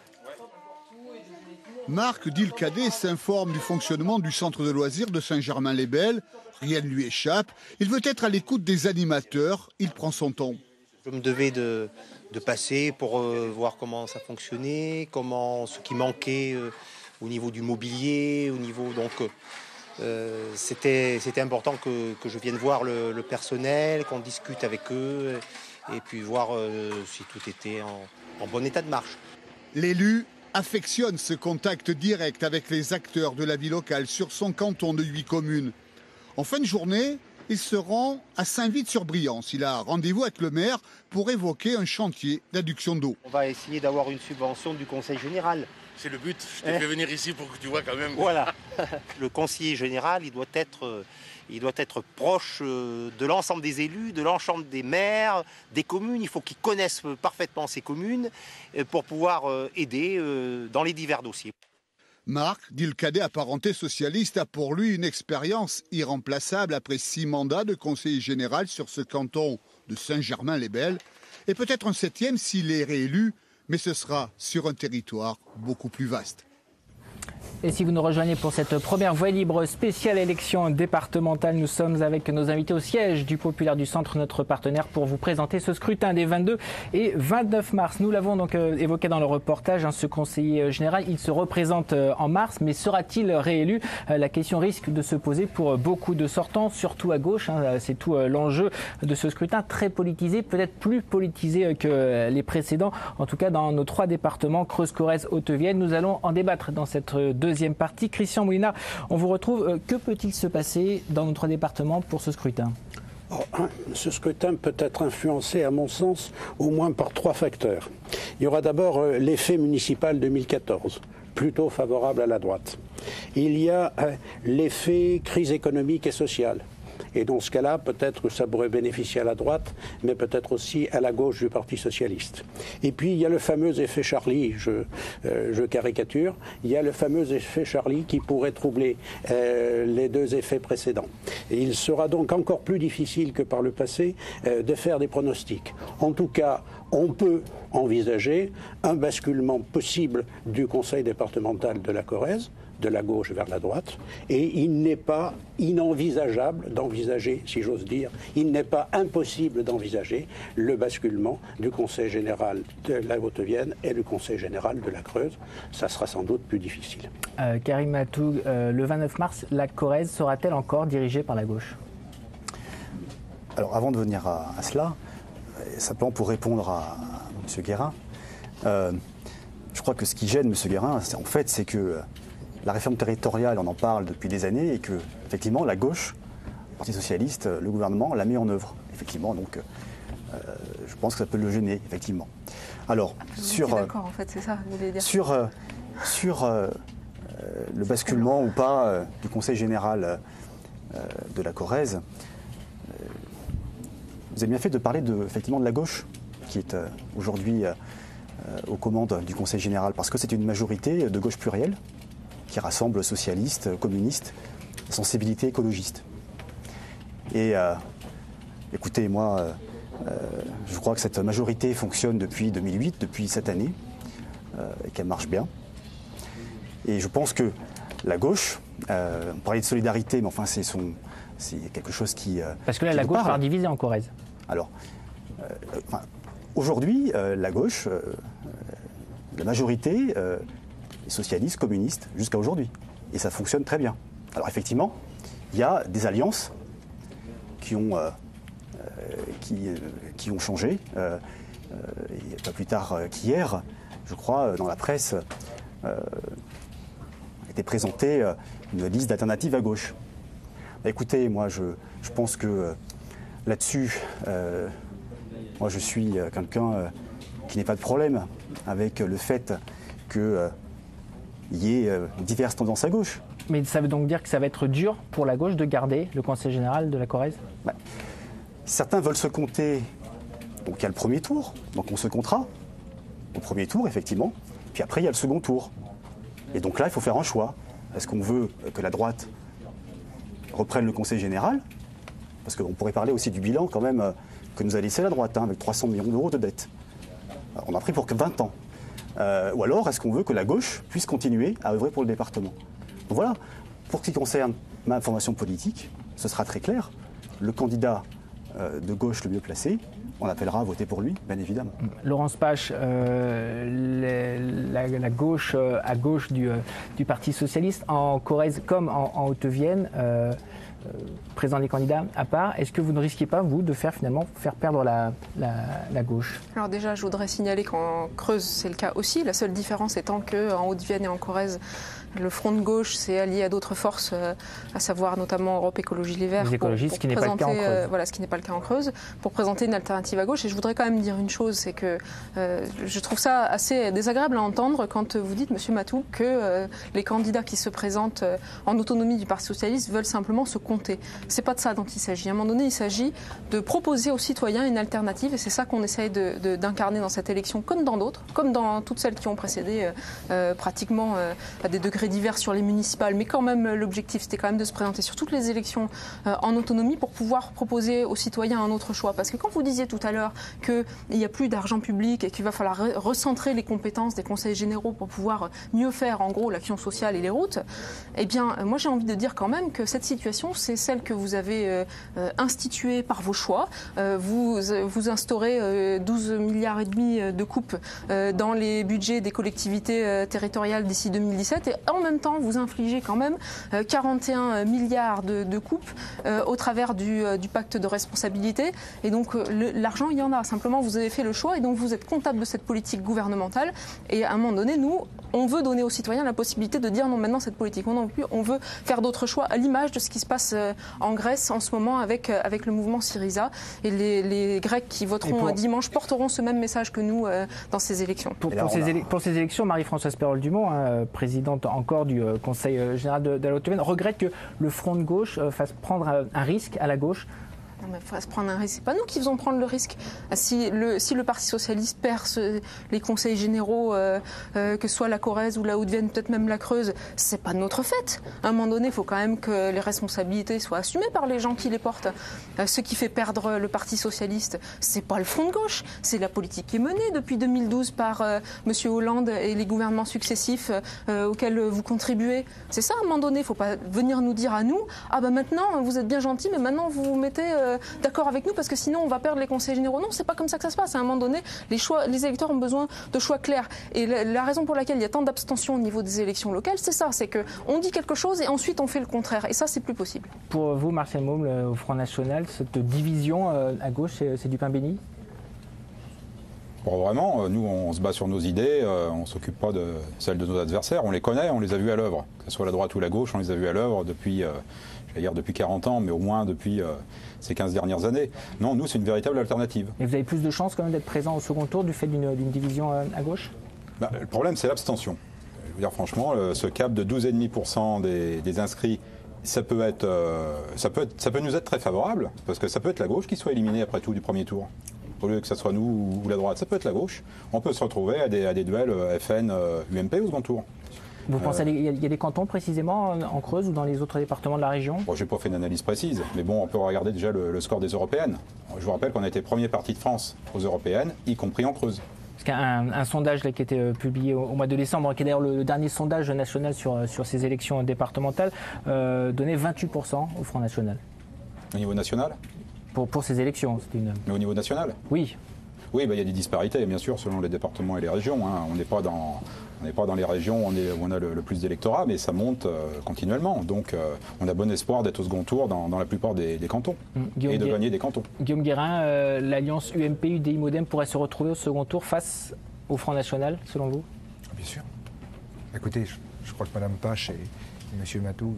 Marc Dilcadet s'informe du fonctionnement du centre de loisirs de Saint-Germain-les-Belles. Rien ne lui échappe. Il veut être à l'écoute des animateurs. Il prend son temps. Je me devais de passer pour voir comment ça fonctionnait, ce qui manquait au niveau du mobilier, au niveau c'était important que je vienne voir le personnel, qu'on discute avec eux et puis voir si tout était en bon état de marche. L'élu affectionne ce contact direct avec les acteurs de la vie locale sur son canton de 8 communes. En fin de journée, il se rend à Saint-Vite-sur-Briance. Il a rendez-vous avec le maire pour évoquer un chantier d'adduction d'eau. On va essayer d'avoir une subvention du conseil général. C'est le but, je t'ai fait venir ici pour que tu vois quand même. Voilà, le conseiller général, il doit être proche de l'ensemble des élus, de l'ensemble des maires, des communes. Il faut qu'ils connaissent parfaitement ces communes pour pouvoir aider dans les divers dossiers. Marc Dilcadet, apparenté socialiste, a pour lui une expérience irremplaçable après 6 mandats de conseiller général sur ce canton de Saint-Germain-les-Belles et peut-être un 7e s'il est réélu, mais ce sera sur un territoire beaucoup plus vaste. Et si vous nous rejoignez pour cette première voie libre spéciale élection départementale, nous sommes avec nos invités au siège du Populaire du Centre, notre partenaire, pour vous présenter ce scrutin des 22 et 29 mars. Nous l'avons donc évoqué dans le reportage, ce conseiller général, il se représente en mars, mais sera-t-il réélu? La question risque de se poser pour beaucoup de sortants, surtout à gauche. C'est tout l'enjeu de ce scrutin, très politisé, peut-être plus politisé que les précédents. En tout cas, dans nos 3 départements, Creuse, Corrèze, Haute-Vienne, nous allons en débattre dans cette deuxième partie. Christian Moulinard, on vous retrouve. Que peut-il se passer dans nos 3 départements pour ce scrutin? Ce scrutin peut être influencé, à mon sens, au moins par 3 facteurs. Il y aura d'abord l'effet municipal 2014, plutôt favorable à la droite. Il y a l'effet crise économique et sociale. Et dans ce cas-là, peut-être que ça pourrait bénéficier à la droite, mais peut-être aussi à la gauche du Parti socialiste. Et puis, il y a le fameux effet Charlie, je caricature, il y a le fameux effet Charlie qui pourrait troubler les 2 effets précédents. Et il sera donc encore plus difficile que par le passé de faire des pronostics. En tout cas, on peut envisager un basculement possible du conseil départemental de la Corrèze, de la gauche vers la droite, et il n'est pas inenvisageable d'envisager, si j'ose dire, il n'est pas impossible d'envisager le basculement du Conseil général de la Haute-Vienne et du Conseil général de la Creuse. Ça sera sans doute plus difficile. Karim Matoug, le 29 mars, la Corrèze sera-t-elle encore dirigée par la gauche? Alors avant de venir à cela, simplement pour répondre à M. Guérin, je crois que ce qui gêne M. Guérin, en fait, c'est que la réforme territoriale, on en parle depuis des années et que, effectivement, la gauche, le Parti socialiste, le gouvernement la met en œuvre. Effectivement, donc, je pense que ça peut le gêner, effectivement. Alors, d'accord, en fait, c'est ça, vous voulez dire. Sur le basculement ou pas du Conseil général de la Corrèze, vous avez bien fait de parler effectivement de la gauche, qui est aujourd'hui aux commandes du Conseil général, parce que c'est une majorité de gauche plurielle. qui rassemble socialistes, communistes, sensibilité écologiste. Et écoutez, moi, je crois que cette majorité fonctionne depuis 2008, depuis cette année, et qu'elle marche bien. Et je pense que la gauche, on parlait de solidarité, mais enfin c'est quelque chose qui... Parce que là, la gauche part divisée en Corrèze. Alors, aujourd'hui, la gauche, la majorité est socialiste, communiste, jusqu'à aujourd'hui. Et ça fonctionne très bien. Alors effectivement, il y a des alliances qui ont changé. Et pas plus tard qu'hier, je crois, dans la presse, était présentée une liste d'alternatives à gauche. Écoutez, moi, je pense que là-dessus, moi, je suis quelqu'un qui n'a pas de problème avec le fait qu'il y ait diverses tendances à gauche. Mais ça veut donc dire que ça va être dur pour la gauche de garder le conseil général de la Corrèze ? Certains veulent se compter. Donc il y a le premier tour, donc on se comptera au premier tour, effectivement. Puis après, il y a le second tour. Et donc là, il faut faire un choix. Est-ce qu'on veut que la droite reprenne le conseil général ? Parce qu'on pourrait parler aussi du bilan, quand même, que nous a laissé la droite, avec 300 millions d'euros de dette. On a pris pour que 20 ans. Ou alors, est-ce qu'on veut que la gauche puisse continuer à œuvrer pour le département ? Donc voilà, pour ce qui concerne ma formation politique, ce sera très clair. Le candidat de gauche le mieux placé, on appellera à voter pour lui, bien évidemment. Laurence Pache, la gauche à gauche du Parti socialiste, en Corrèze comme en Haute-Vienne, présent des candidats à part, est-ce que vous ne risquez pas, vous, de faire perdre la gauche ? Alors déjà, je voudrais signaler qu'en Creuse, c'est le cas aussi. La seule différence étant qu'en Haute-Vienne et en Corrèze, le front de gauche s'est allié à d'autres forces, à savoir notamment Europe Écologie Les Verts, les écologistes, pour ce qui n'est pas le cas en Creuse. Voilà, ce qui n'est pas le cas en Creuse, pour présenter une alternative à gauche. Et je voudrais quand même dire une chose, c'est que je trouve ça assez désagréable à entendre quand vous dites, Monsieur Matou, que les candidats qui se présentent en autonomie du Parti socialiste veulent simplement se compter. C'est pas de ça dont il s'agit. À un moment donné, il s'agit de proposer aux citoyens une alternative, et c'est ça qu'on essaye d'incarner dans cette élection, comme dans d'autres, comme dans toutes celles qui ont précédé, pratiquement à des degrés divers sur les municipales, mais quand même l'objectif c'était quand même de se présenter sur toutes les élections en autonomie pour pouvoir proposer aux citoyens un autre choix. Parce que quand vous disiez tout à l'heure qu'il n'y a plus d'argent public et qu'il va falloir recentrer les compétences des conseils généraux pour pouvoir mieux faire en gros l'action sociale et les routes, eh bien moi j'ai envie de dire quand même que cette situation c'est celle que vous avez instituée par vos choix. Vous instaurez 12 milliards et demi de coupes dans les budgets des collectivités territoriales d'ici 2017 et en même temps vous infligez quand même 41 milliards de coupes au travers du pacte de responsabilité et donc l'argent il y en a, simplement vous avez fait le choix et donc vous êtes comptable de cette politique gouvernementale et à un moment donné nous on veut donner aux citoyens la possibilité de dire non maintenant cette politique on n'en veut plus, on veut faire d'autres choix à l'image de ce qui se passe en Grèce en ce moment avec le mouvement Syriza et les Grecs qui voteront dimanche porteront ce même message que nous dans ces élections. Pour ces élections, Marie-Françoise Pérol-Dumont, présidente encore du Conseil général de la Haute-Vienne, regrette que le front de gauche fasse prendre un risque à la gauche. Non, mais il faut se prendre un risque. C'est pas nous qui faisons prendre le risque. Si le Parti socialiste perd les conseils généraux, que ce soit la Corrèze ou la Haute-Vienne, peut-être même la Creuse, c'est pas de notre fait. À un moment donné, il faut quand même que les responsabilités soient assumées par les gens qui les portent. Ce qui fait perdre le Parti socialiste, c'est pas le front de gauche, c'est la politique qui est menée depuis 2012 par Monsieur Hollande et les gouvernements successifs auxquels vous contribuez. C'est ça, à un moment donné, il faut pas venir nous dire à nous, ah ben maintenant vous êtes bien gentils, mais maintenant vous vous mettez d'accord avec nous parce que sinon on va perdre les conseils généraux. Non, c'est pas comme ça que ça se passe. À un moment donné, les électeurs ont besoin de choix clairs. Et la raison pour laquelle il y a tant d'abstention au niveau des élections locales, c'est ça, c'est qu'on dit quelque chose et ensuite on fait le contraire. Et ça, c'est plus possible. Pour vous, Martial Maumle, au Front National, cette division à gauche, c'est du pain béni ? Bon, vraiment, nous on se bat sur nos idées, on ne s'occupe pas de celles de nos adversaires, on les connaît, on les a vus à l'œuvre. Que ce soit la droite ou la gauche, on les a vus à l'œuvre depuis 40 ans, mais au moins depuis ces 15 dernières années. Non, nous, c'est une véritable alternative. Et vous avez plus de chances quand même d'être présent au second tour du fait d'une division à gauche ? Le problème, c'est l'abstention. Je veux dire, franchement, ce cap de 12,5% des inscrits, ça peut nous être très favorable, parce que ça peut être la gauche qui soit éliminée après tout du premier tour. Au lieu que ce soit nous ou la droite, ça peut être la gauche. On peut se retrouver à des duels FN-UMP au second tour. Vous pensez qu'il y a des cantons précisément en Creuse ou dans les autres départements de la région? Bon, je n'ai pas fait une analyse précise, mais bon, on peut regarder déjà le score des européennes. Je vous rappelle qu'on a été premier parti de France aux européennes, y compris en Creuse. Parce qu'un sondage là, qui a été publié au mois de décembre, qui est d'ailleurs le dernier sondage national sur ces élections départementales, donnait 28% au Front National. Au niveau national? Pour ces élections, c'était une... Mais au niveau national? Oui. Oui, il y a des disparités, bien sûr, selon les départements et les régions. Hein. On n'est pas dans les régions où on a le plus d'électorat, mais ça monte continuellement. Donc, on a bon espoir d'être au second tour dans la plupart des cantons et de gagner des cantons. Guillaume Guérin, l'alliance UMP, UDI, Modem pourrait se retrouver au second tour face au Front National, selon vous? Bien sûr. Écoutez, je crois que Mme Pache et M. Matou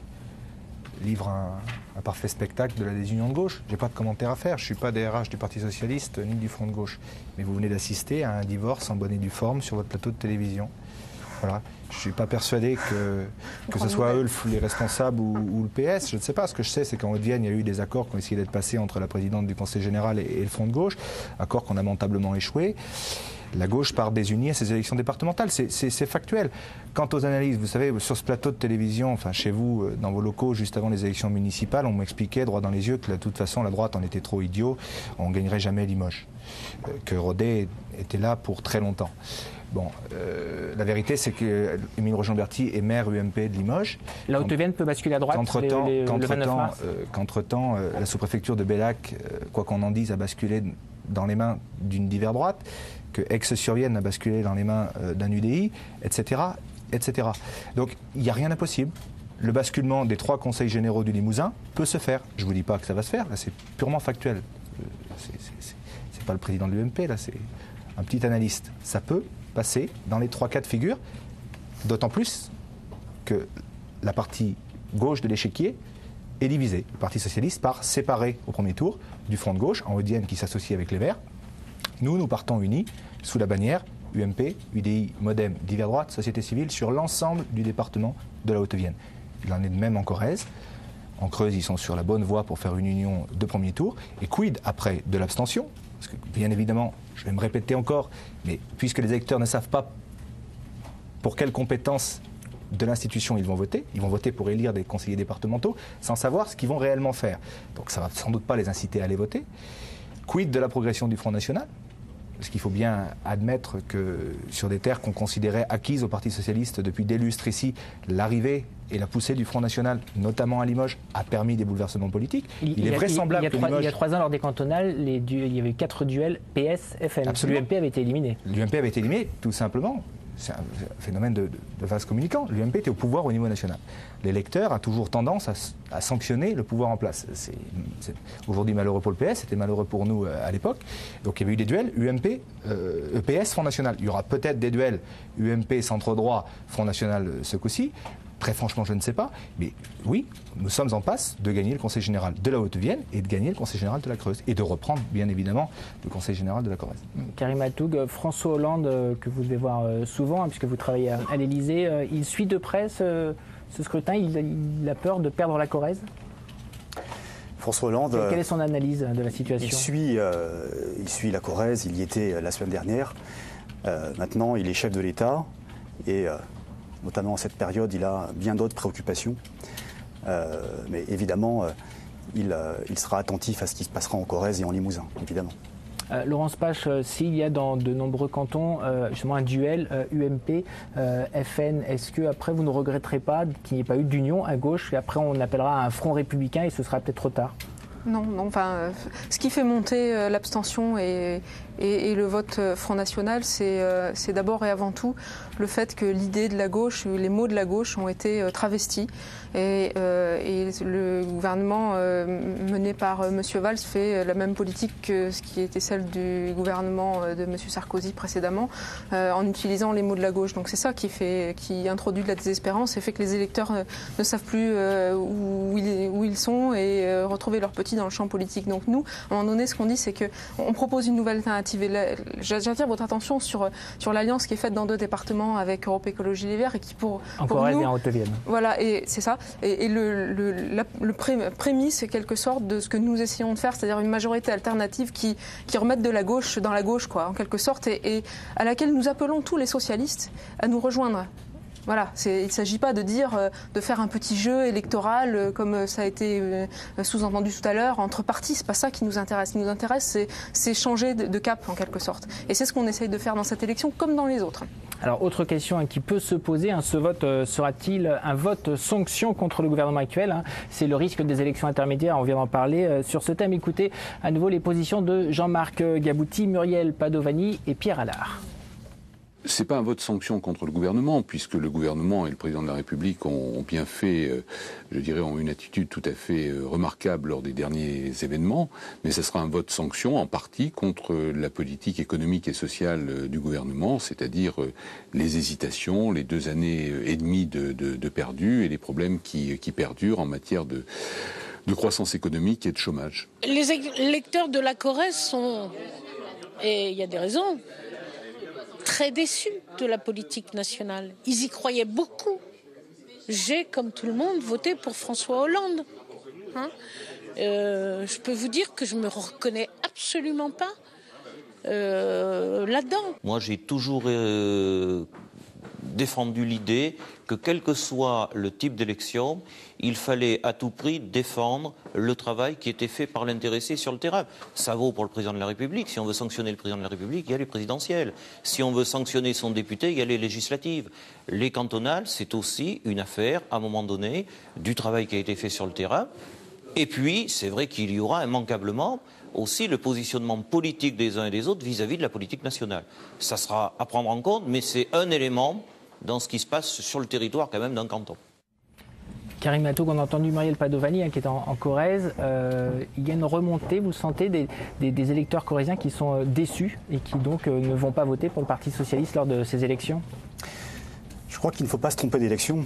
livrent un parfait spectacle de la désunion de gauche. Je n'ai pas de commentaire à faire. Je ne suis pas DRH du Parti Socialiste ni du Front de Gauche. Mais vous venez d'assister à un divorce en bonne et due forme sur votre plateau de télévision. Voilà. Je ne suis pas persuadé que ce soit eux les responsables ou le PS. Je ne sais pas. Ce que je sais, c'est qu'en Haute-Vienne, il y a eu des accords qui ont essayé d'être passés entre la présidente du Conseil général et le Front de Gauche. Accords qui ont lamentablement échoué. La gauche part désunie à ces élections départementales. C'est factuel. Quant aux analyses, vous savez, sur ce plateau de télévision, enfin chez vous, dans vos locaux, juste avant les élections municipales, on m'expliquait droit dans les yeux que de toute façon, la droite en était trop idiot, on ne gagnerait jamais Limoges. Que Rodet était là pour très longtemps. Bon, la vérité, c'est que Émile Rochon-Berty est maire UMP de Limoges. La Haute-Vienne peut basculer à droite le 29 mars. Qu'entre-temps, la sous-préfecture de Bellac, quoi qu'on en dise, a basculé dans les mains d'une divers droite, que Aix-sur-Vienne a basculé dans les mains d'un UDI, etc., etc. Donc, il n'y a rien d'impossible. Le basculement des 3 conseils généraux du Limousin peut se faire. Je ne vous dis pas que ça va se faire, là c'est purement factuel. C'est pas le président de l'UMP, là c'est un petit analyste. Ça peut passer dans les 3 cas de figure, d'autant plus que la partie gauche de l'échiquier est divisée. Le Parti Socialiste part séparé au premier tour du Front de Gauche, en Haute-Vienne qui s'associe avec les Verts. Nous partons unis sous la bannière UMP, UDI, Modem, divers droite, société civile sur l'ensemble du département de la Haute-Vienne. Il en est de même en Corrèze. En Creuse, ils sont sur la bonne voie pour faire une union de premier tour. Et quid après de l'abstention? Parce que bien évidemment, je vais me répéter encore, mais puisque les électeurs ne savent pas pour quelles compétences de l'institution ils vont voter pour élire des conseillers départementaux sans savoir ce qu'ils vont réellement faire. Donc ça ne va sans doute pas les inciter à aller voter. Quid de la progression du Front National? Parce qu'il faut bien admettre que sur des terres qu'on considérait acquises au Parti Socialiste depuis des lustres ici, l'arrivée et la poussée du Front National, notamment à Limoges, a permis des bouleversements politiques. Il est vraisemblable que Limoges... Il y a 3 ans, lors des cantonales, il y avait eu 4 duels PS-FN. L'UMP avait été éliminé. L'UMP avait été éliminé, tout simplement. C'est un phénomène de vase communicant. L'UMP était au pouvoir au niveau national. L'électeur a toujours tendance à sanctionner le pouvoir en place. C'est aujourd'hui malheureux pour le PS, c'était malheureux pour nous à l'époque. Donc il y avait eu des duels UMP, EPS, Front National. Il y aura peut-être des duels UMP, centre droit, Front National ce coup-ci. Très franchement, je ne sais pas. Mais oui, nous sommes en passe de gagner le Conseil général de la Haute-Vienne et de gagner le Conseil général de la Creuse. Et de reprendre, bien évidemment, le Conseil général de la Corrèze. Karim Atoug, François Hollande, que vous devez voir souvent, hein, puisque vous travaillez à l'Élysée, il suit de près ce scrutin. Il a peur de perdre la Corrèze? François Hollande... Quelle est son analyse de la situation? Il suit la Corrèze, il y était la semaine dernière. Maintenant, il est chef de l'État et... notamment en cette période, il a bien d'autres préoccupations. Mais évidemment, il sera attentif à ce qui se passera en Corrèze et en Limousin, évidemment. Laurence Pache, s'il y a dans de nombreux cantons justement un duel UMP-FN, est-ce que après vous ne regretterez pas qu'il n'y ait pas eu d'union à gauche et après on appellera un front républicain et ce sera peut-être trop tard? Non, enfin, ce qui fait monter l'abstention et le vote Front National, c'est d'abord et avant tout le fait que l'idée de la gauche, les mots de la gauche ont été travestis. Et le gouvernement mené par M. Valls fait la même politique que ce qui était celle du gouvernement de M. Sarkozy précédemment, en utilisant les mots de la gauche. Donc c'est ça qui introduit de la désespérance et fait que les électeurs ne savent plus où ils sont et retrouver leurs petits dans le champ politique. Donc nous, à un moment donné, ce qu'on dit, c'est qu'on propose une nouvelle alternative. Et j'attire votre attention sur l'alliance qui est faite dans 2 départements avec Europe Écologie Les Verts et qui pour Corrèze nous, et en Haute-Vienne. Voilà, et c'est ça. Et le prémisse, c'est quelque sorte de ce que nous essayons de faire, c'est-à-dire une majorité alternative qui remette de la gauche dans la gauche, quoi, en quelque sorte, et à laquelle nous appelons tous les socialistes à nous rejoindre. Voilà, il ne s'agit pas de dire, de faire un petit jeu électoral comme ça a été sous-entendu tout à l'heure entre partis. C'est pas ça qui nous intéresse. Ce qui nous intéresse, c'est changer de cap en quelque sorte. Et c'est ce qu'on essaye de faire dans cette élection comme dans les autres. Alors, autre question qui peut se poser, ce vote sera-t-il un vote sanction contre le gouvernement actuel? C'est le risque des élections intermédiaires, on vient d'en parler. Sur ce thème, écoutez à nouveau les positions de Jean-Marc Gabouty, Muriel Padovani et Pierre Allard. Ce n'est pas un vote sanction contre le gouvernement, puisque le gouvernement et le président de la République ont bien fait, je dirais, ont une attitude tout à fait remarquable lors des derniers événements, mais ce sera un vote sanction en partie contre la politique économique et sociale du gouvernement, c'est-à-dire les hésitations, les 2 années et demie de perdu et les problèmes qui perdurent en matière de croissance économique et de chômage. Les électeurs de la Corrèze sont, et il y a des raisons, très déçus de la politique nationale. Ils y croyaient beaucoup. J'ai, comme tout le monde, voté pour François Hollande. Je peux vous dire que je ne me reconnais absolument pas là-dedans. Moi, j'ai toujours défendu l'idée que quel que soit le type d'élection, il fallait à tout prix défendre le travail qui était fait par l'intéressé sur le terrain. Ça vaut pour le président de la République. Si on veut sanctionner le président de la République, il y a les présidentielles. Si on veut sanctionner son député, il y a les législatives. Les cantonales, c'est aussi une affaire, à un moment donné, du travail qui a été fait sur le terrain. Et puis, c'est vrai qu'il y aura immanquablement aussi le positionnement politique des uns et des autres vis-à-vis de la politique nationale. Ça sera à prendre en compte, mais c'est un élément dans ce qui se passe sur le territoire quand même d'un canton. Karim Matoug, on a entendu Muriel Padovani qui est en Corrèze. Il y a une remontée, vous sentez, des électeurs corréziens qui sont déçus et qui donc ne vont pas voter pour le Parti socialiste lors de ces élections? Je crois qu'il ne faut pas se tromper d'élection.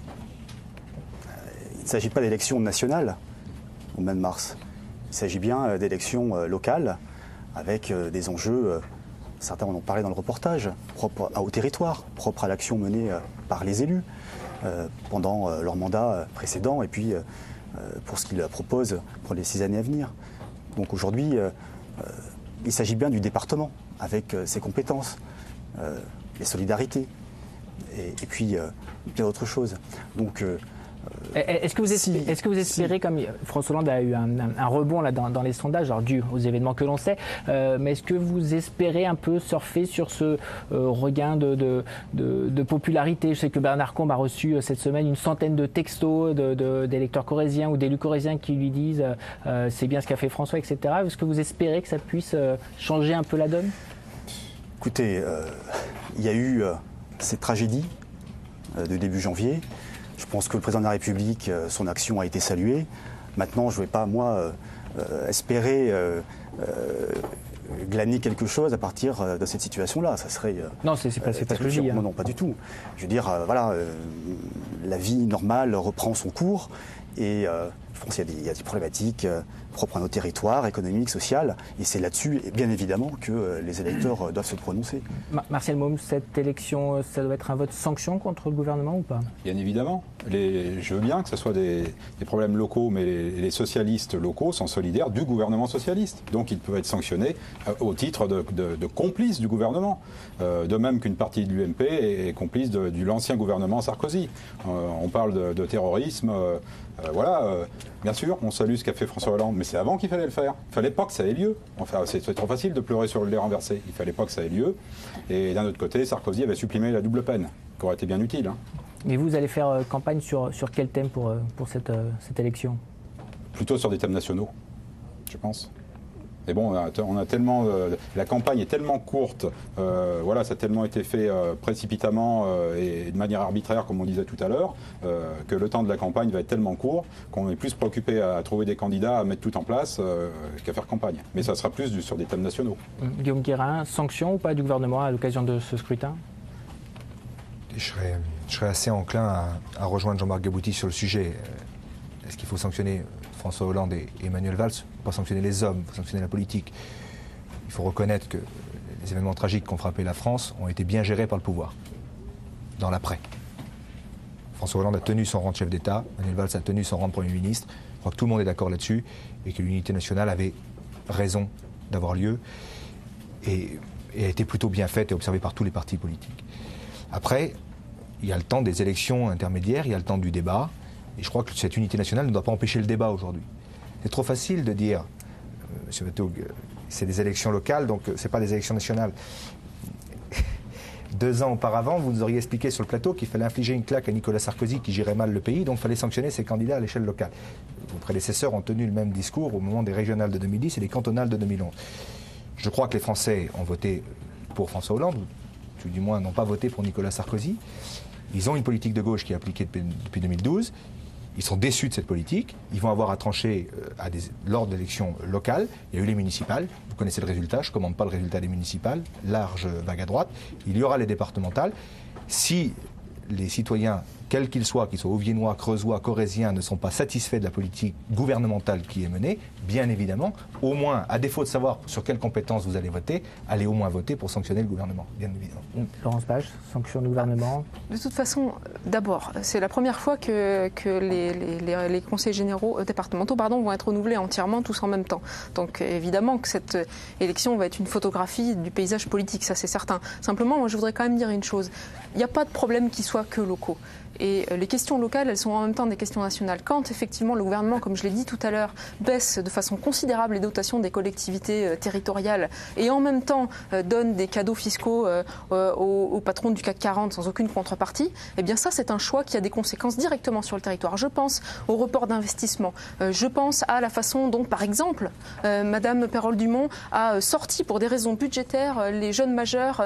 Il ne s'agit pas d'élections nationales au mois de mars. Il s'agit bien d'élections locales avec des enjeux, certains en ont parlé dans le reportage, propres au territoire, propres à l'action menée par les élus pendant leur mandat précédent et puis pour ce qu'ils proposent pour les 6 années à venir. Donc aujourd'hui, il s'agit bien du département avec ses compétences, les solidarités et puis bien d'autres choses. Donc est-ce que vous espérez, comme François Hollande a eu un rebond là, dans les sondages, alors dû aux événements que l'on sait, mais est-ce que vous espérez un peu surfer sur ce regain de popularité? Je sais que Bernard Combe a reçu cette semaine une centaine de textos d'électeurs corréziens ou d'élus corréziens qui lui disent c'est bien ce qu'a fait François, etc. Est-ce que vous espérez que ça puisse changer un peu la donne? Écoutez, il y a eu cette tragédie de début janvier. Je pense que le président de la République, son action a été saluée. Maintenant, je ne vais pas, moi, espérer glaner quelque chose à partir de cette situation-là. Ça serait... non, c'est pas ce que je dis. Non, pas du tout. Je veux dire, voilà, la vie normale reprend son cours et je pense qu'il y a des problématiques propres à nos territoires, économiques, sociales, et c'est là-dessus, bien évidemment, que les électeurs doivent se prononcer. Martial Môme, cette élection, ça doit être un vote sanction contre le gouvernement ou pas? Bien évidemment. Je veux bien que ce soit des problèmes locaux, mais les socialistes locaux sont solidaires du gouvernement socialiste. Donc ils peuvent être sanctionnés au titre de complices du gouvernement. De même qu'une partie de l'UMP est complice de l'ancien gouvernement Sarkozy. On parle de terrorisme. Bien sûr, on salue ce qu'a fait François Hollande, mais c'est avant qu'il fallait le faire. Il ne fallait pas que ça ait lieu. Enfin, c'est trop facile de pleurer sur le lait renversé. Il ne fallait pas que ça ait lieu. Et d'un autre côté, Sarkozy avait supprimé la double peine, qui aurait été bien utile. Et vous allez faire campagne sur quel thème pour cette élection? Plutôt sur des thèmes nationaux, je pense. Mais bon, on a tellement, la campagne est tellement courte, ça a tellement été fait précipitamment et de manière arbitraire, comme on disait tout à l'heure, que le temps de la campagne va être tellement court qu'on est plus préoccupé à trouver des candidats, à mettre tout en place, qu'à faire campagne. Mais ça sera plus sur des thèmes nationaux. Guillaume Guérin, sanction ou pas du gouvernement à l'occasion de ce scrutin? Je serais assez enclin à rejoindre Jean-Marc Gabouty sur le sujet. Est-ce qu'il faut sanctionner François Hollande et Emmanuel Valls? Il ne faut pas sanctionner les hommes, il faut sanctionner la politique. Il faut reconnaître que les événements tragiques qui ont frappé la France ont été bien gérés par le pouvoir, dans l'après. François Hollande a tenu son rang de chef d'État, Emmanuel Valls a tenu son rang de Premier ministre. Je crois que tout le monde est d'accord là-dessus et que l'unité nationale avait raison d'avoir lieu et a été plutôt bien faite et observée par tous les partis politiques. Après, il y a le temps des élections intermédiaires, il y a le temps du débat. Et je crois que cette unité nationale ne doit pas empêcher le débat aujourd'hui. C'est trop facile de dire, M. Bateau, c'est des élections locales, donc ce n'est pas des élections nationales. 2 ans auparavant, vous nous auriez expliqué sur le plateau qu'il fallait infliger une claque à Nicolas Sarkozy qui gérait mal le pays, donc il fallait sanctionner ses candidats à l'échelle locale. Vos prédécesseurs ont tenu le même discours au moment des régionales de 2010 et des cantonales de 2011. Je crois que les Français ont voté pour François Hollande, ou du moins n'ont pas voté pour Nicolas Sarkozy. Ils ont une politique de gauche qui est appliquée depuis 2012. Ils sont déçus de cette politique. Ils vont avoir à trancher lors d'élections locales. Il y a eu les municipales. Vous connaissez le résultat. Je ne commande pas le résultat des municipales. Large vague à droite. Il y aura les départementales. Si les citoyens, quels qu'ils soient auviennois, creusois, corréziens, ne sont pas satisfaits de la politique gouvernementale qui est menée, bien évidemment, au moins, à défaut de savoir sur quelles compétences vous allez voter, allez au moins voter pour sanctionner le gouvernement, bien évidemment. Laurence Page, sanction du gouvernement. De toute façon, d'abord, c'est la première fois que les conseils généraux départementaux vont être renouvelés entièrement, tous en même temps. Donc évidemment que cette élection va être une photographie du paysage politique, ça c'est certain. Simplement, moi je voudrais quand même dire une chose. Il n'y a pas de problème qui soit que locaux. Et les questions locales, elles sont en même temps des questions nationales. Quand effectivement le gouvernement, comme je l'ai dit tout à l'heure, baisse de façon considérable les dotations des collectivités territoriales et en même temps donne des cadeaux fiscaux aux patrons du CAC 40 sans aucune contrepartie, eh bien ça c'est un choix qui a des conséquences directement sur le territoire. Je pense au report d'investissement. Je pense à la façon dont, par exemple, Madame Pérol-Dumont a sorti pour des raisons budgétaires les jeunes majeurs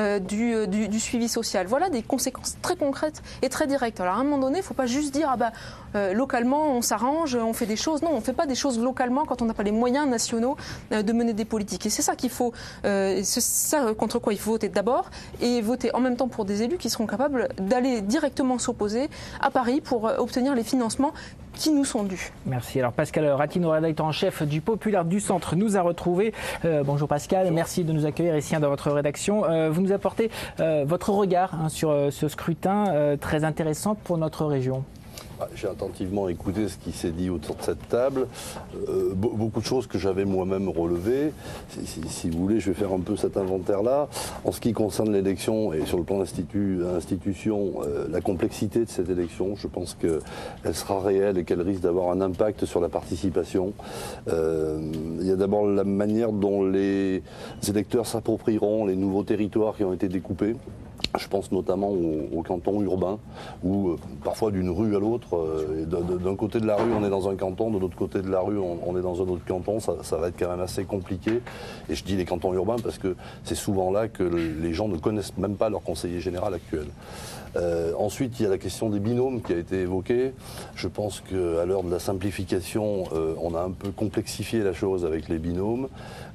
du suivi social. Voilà des conséquences très concrètes et très directes. Alors à un moment donné, il ne faut pas juste dire localement on s'arrange, on fait des choses. Non, on ne fait pas des choses localement quand on n'a pas les moyens nationaux de mener des politiques. Et c'est ça qu'il faut, c'est ça contre quoi il faut voter d'abord et voter en même temps pour des élus qui seront capables d'aller directement s'opposer à Paris pour obtenir les financements qui nous sont dus. Merci. Alors Pascal Ratino, rédacteur en chef du Populaire du Centre, nous a retrouvés. Bonjour Pascal, bonjour. Merci de nous accueillir ici dans votre rédaction. Vous nous apportez votre regard sur ce scrutin très intéressant pour notre région. J'ai attentivement écouté ce qui s'est dit autour de cette table. Beaucoup de choses que j'avais moi-même relevées. Si vous voulez, je vais faire un peu cet inventaire-là. En ce qui concerne l'élection et sur le plan institution, la complexité de cette élection, je pense qu'elle sera réelle et qu'elle risque d'avoir un impact sur la participation. Il y a d'abord la manière dont les électeurs s'approprieront les nouveaux territoires qui ont été découpés. Je pense notamment aux cantons urbains, où parfois d'une rue à l'autre, d'un côté de la rue on est dans un canton, de l'autre côté de la rue on est dans un autre canton, ça va être quand même assez compliqué. Et je dis les cantons urbains parce que c'est souvent là que les gens ne connaissent même pas leur conseiller général actuel. Ensuite, il y a la question des binômes qui a été évoquée. Je pense qu'à l'heure de la simplification, on a un peu complexifié la chose avec les binômes.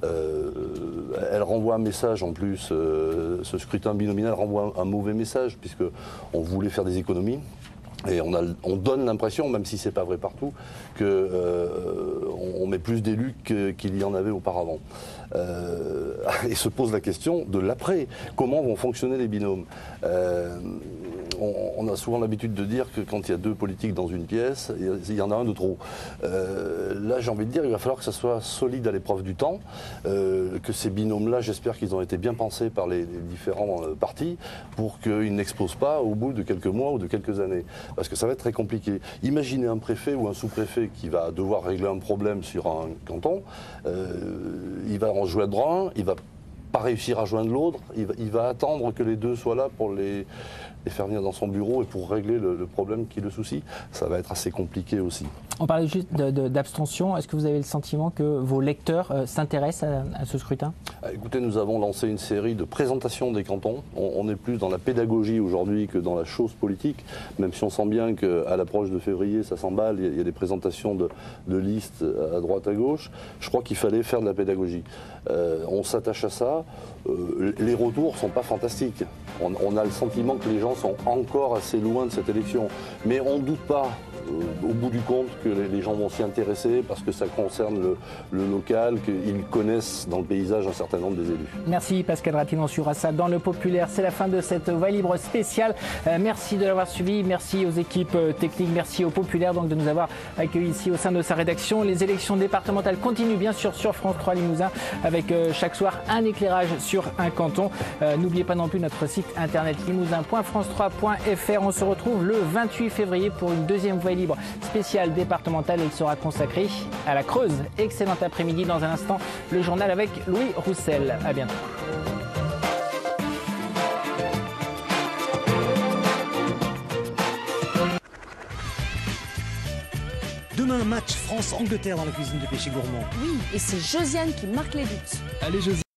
Elle renvoie un message en plus, ce scrutin binominal renvoie un mauvais message puisqu'on voulait faire des économies. Et on donne l'impression, même si ce n'est pas vrai partout, qu'on met plus d'élus qu'il y en avait auparavant. Et se pose la question de l'après. Comment vont fonctionner les binômes ? On a souvent l'habitude de dire que quand il y a deux politiques dans une pièce, il y en a un de trop. Là, j'ai envie de dire qu'il va falloir que ça soit solide à l'épreuve du temps, que ces binômes-là, j'espère qu'ils ont été bien pensés par les différents partis pour qu'ils n'explosent pas au bout de quelques mois ou de quelques années. Parce que ça va être très compliqué. Imaginez un préfet ou un sous-préfet qui va devoir régler un problème sur un canton, il va en joindre un, il va pas réussir à joindre l'autre, il va attendre que les deux soient là pour les faire venir dans son bureau et pour régler le problème qui le soucie. Ça va être assez compliqué aussi. On parlait juste d'abstention. Est-ce que vous avez le sentiment que vos lecteurs s'intéressent à ce scrutin ? Écoutez, nous avons lancé une série de présentations des cantons. On est plus dans la pédagogie aujourd'hui que dans la chose politique, même si on sent bien qu'à l'approche de février, ça s'emballe. Il y a des présentations de listes à droite, à gauche. Je crois qu'il fallait faire de la pédagogie. On s'attache à ça. Les retours ne sont pas fantastiques. On a le sentiment que les gens sont encore assez loin de cette élection. Mais on ne doute pas. au bout du compte que les gens vont s'y intéresser parce que ça concerne le local, qu'ils connaissent dans le paysage un certain nombre des élus. Merci Pascal Ratin, on suivra ça dans le populaire. C'est la fin de cette Voix libre spéciale. Merci de l'avoir suivi, merci aux équipes techniques, merci au populaire donc de nous avoir accueillis ici au sein de sa rédaction. Les élections départementales continuent bien sûr sur France 3 Limousin avec chaque soir un éclairage sur un canton. N'oubliez pas non plus notre site internet limousin.france3.fr. On se retrouve le 28 février pour une deuxième Voix libre spéciale départementale. Elle sera consacrée à la Creuse. Excellent après-midi. Dans un instant, le journal avec Louis Roussel. À bientôt. Demain, match France-Angleterre dans la cuisine de Péché Gourmand. Oui, et c'est Josiane qui marque les buts. Allez, Josiane.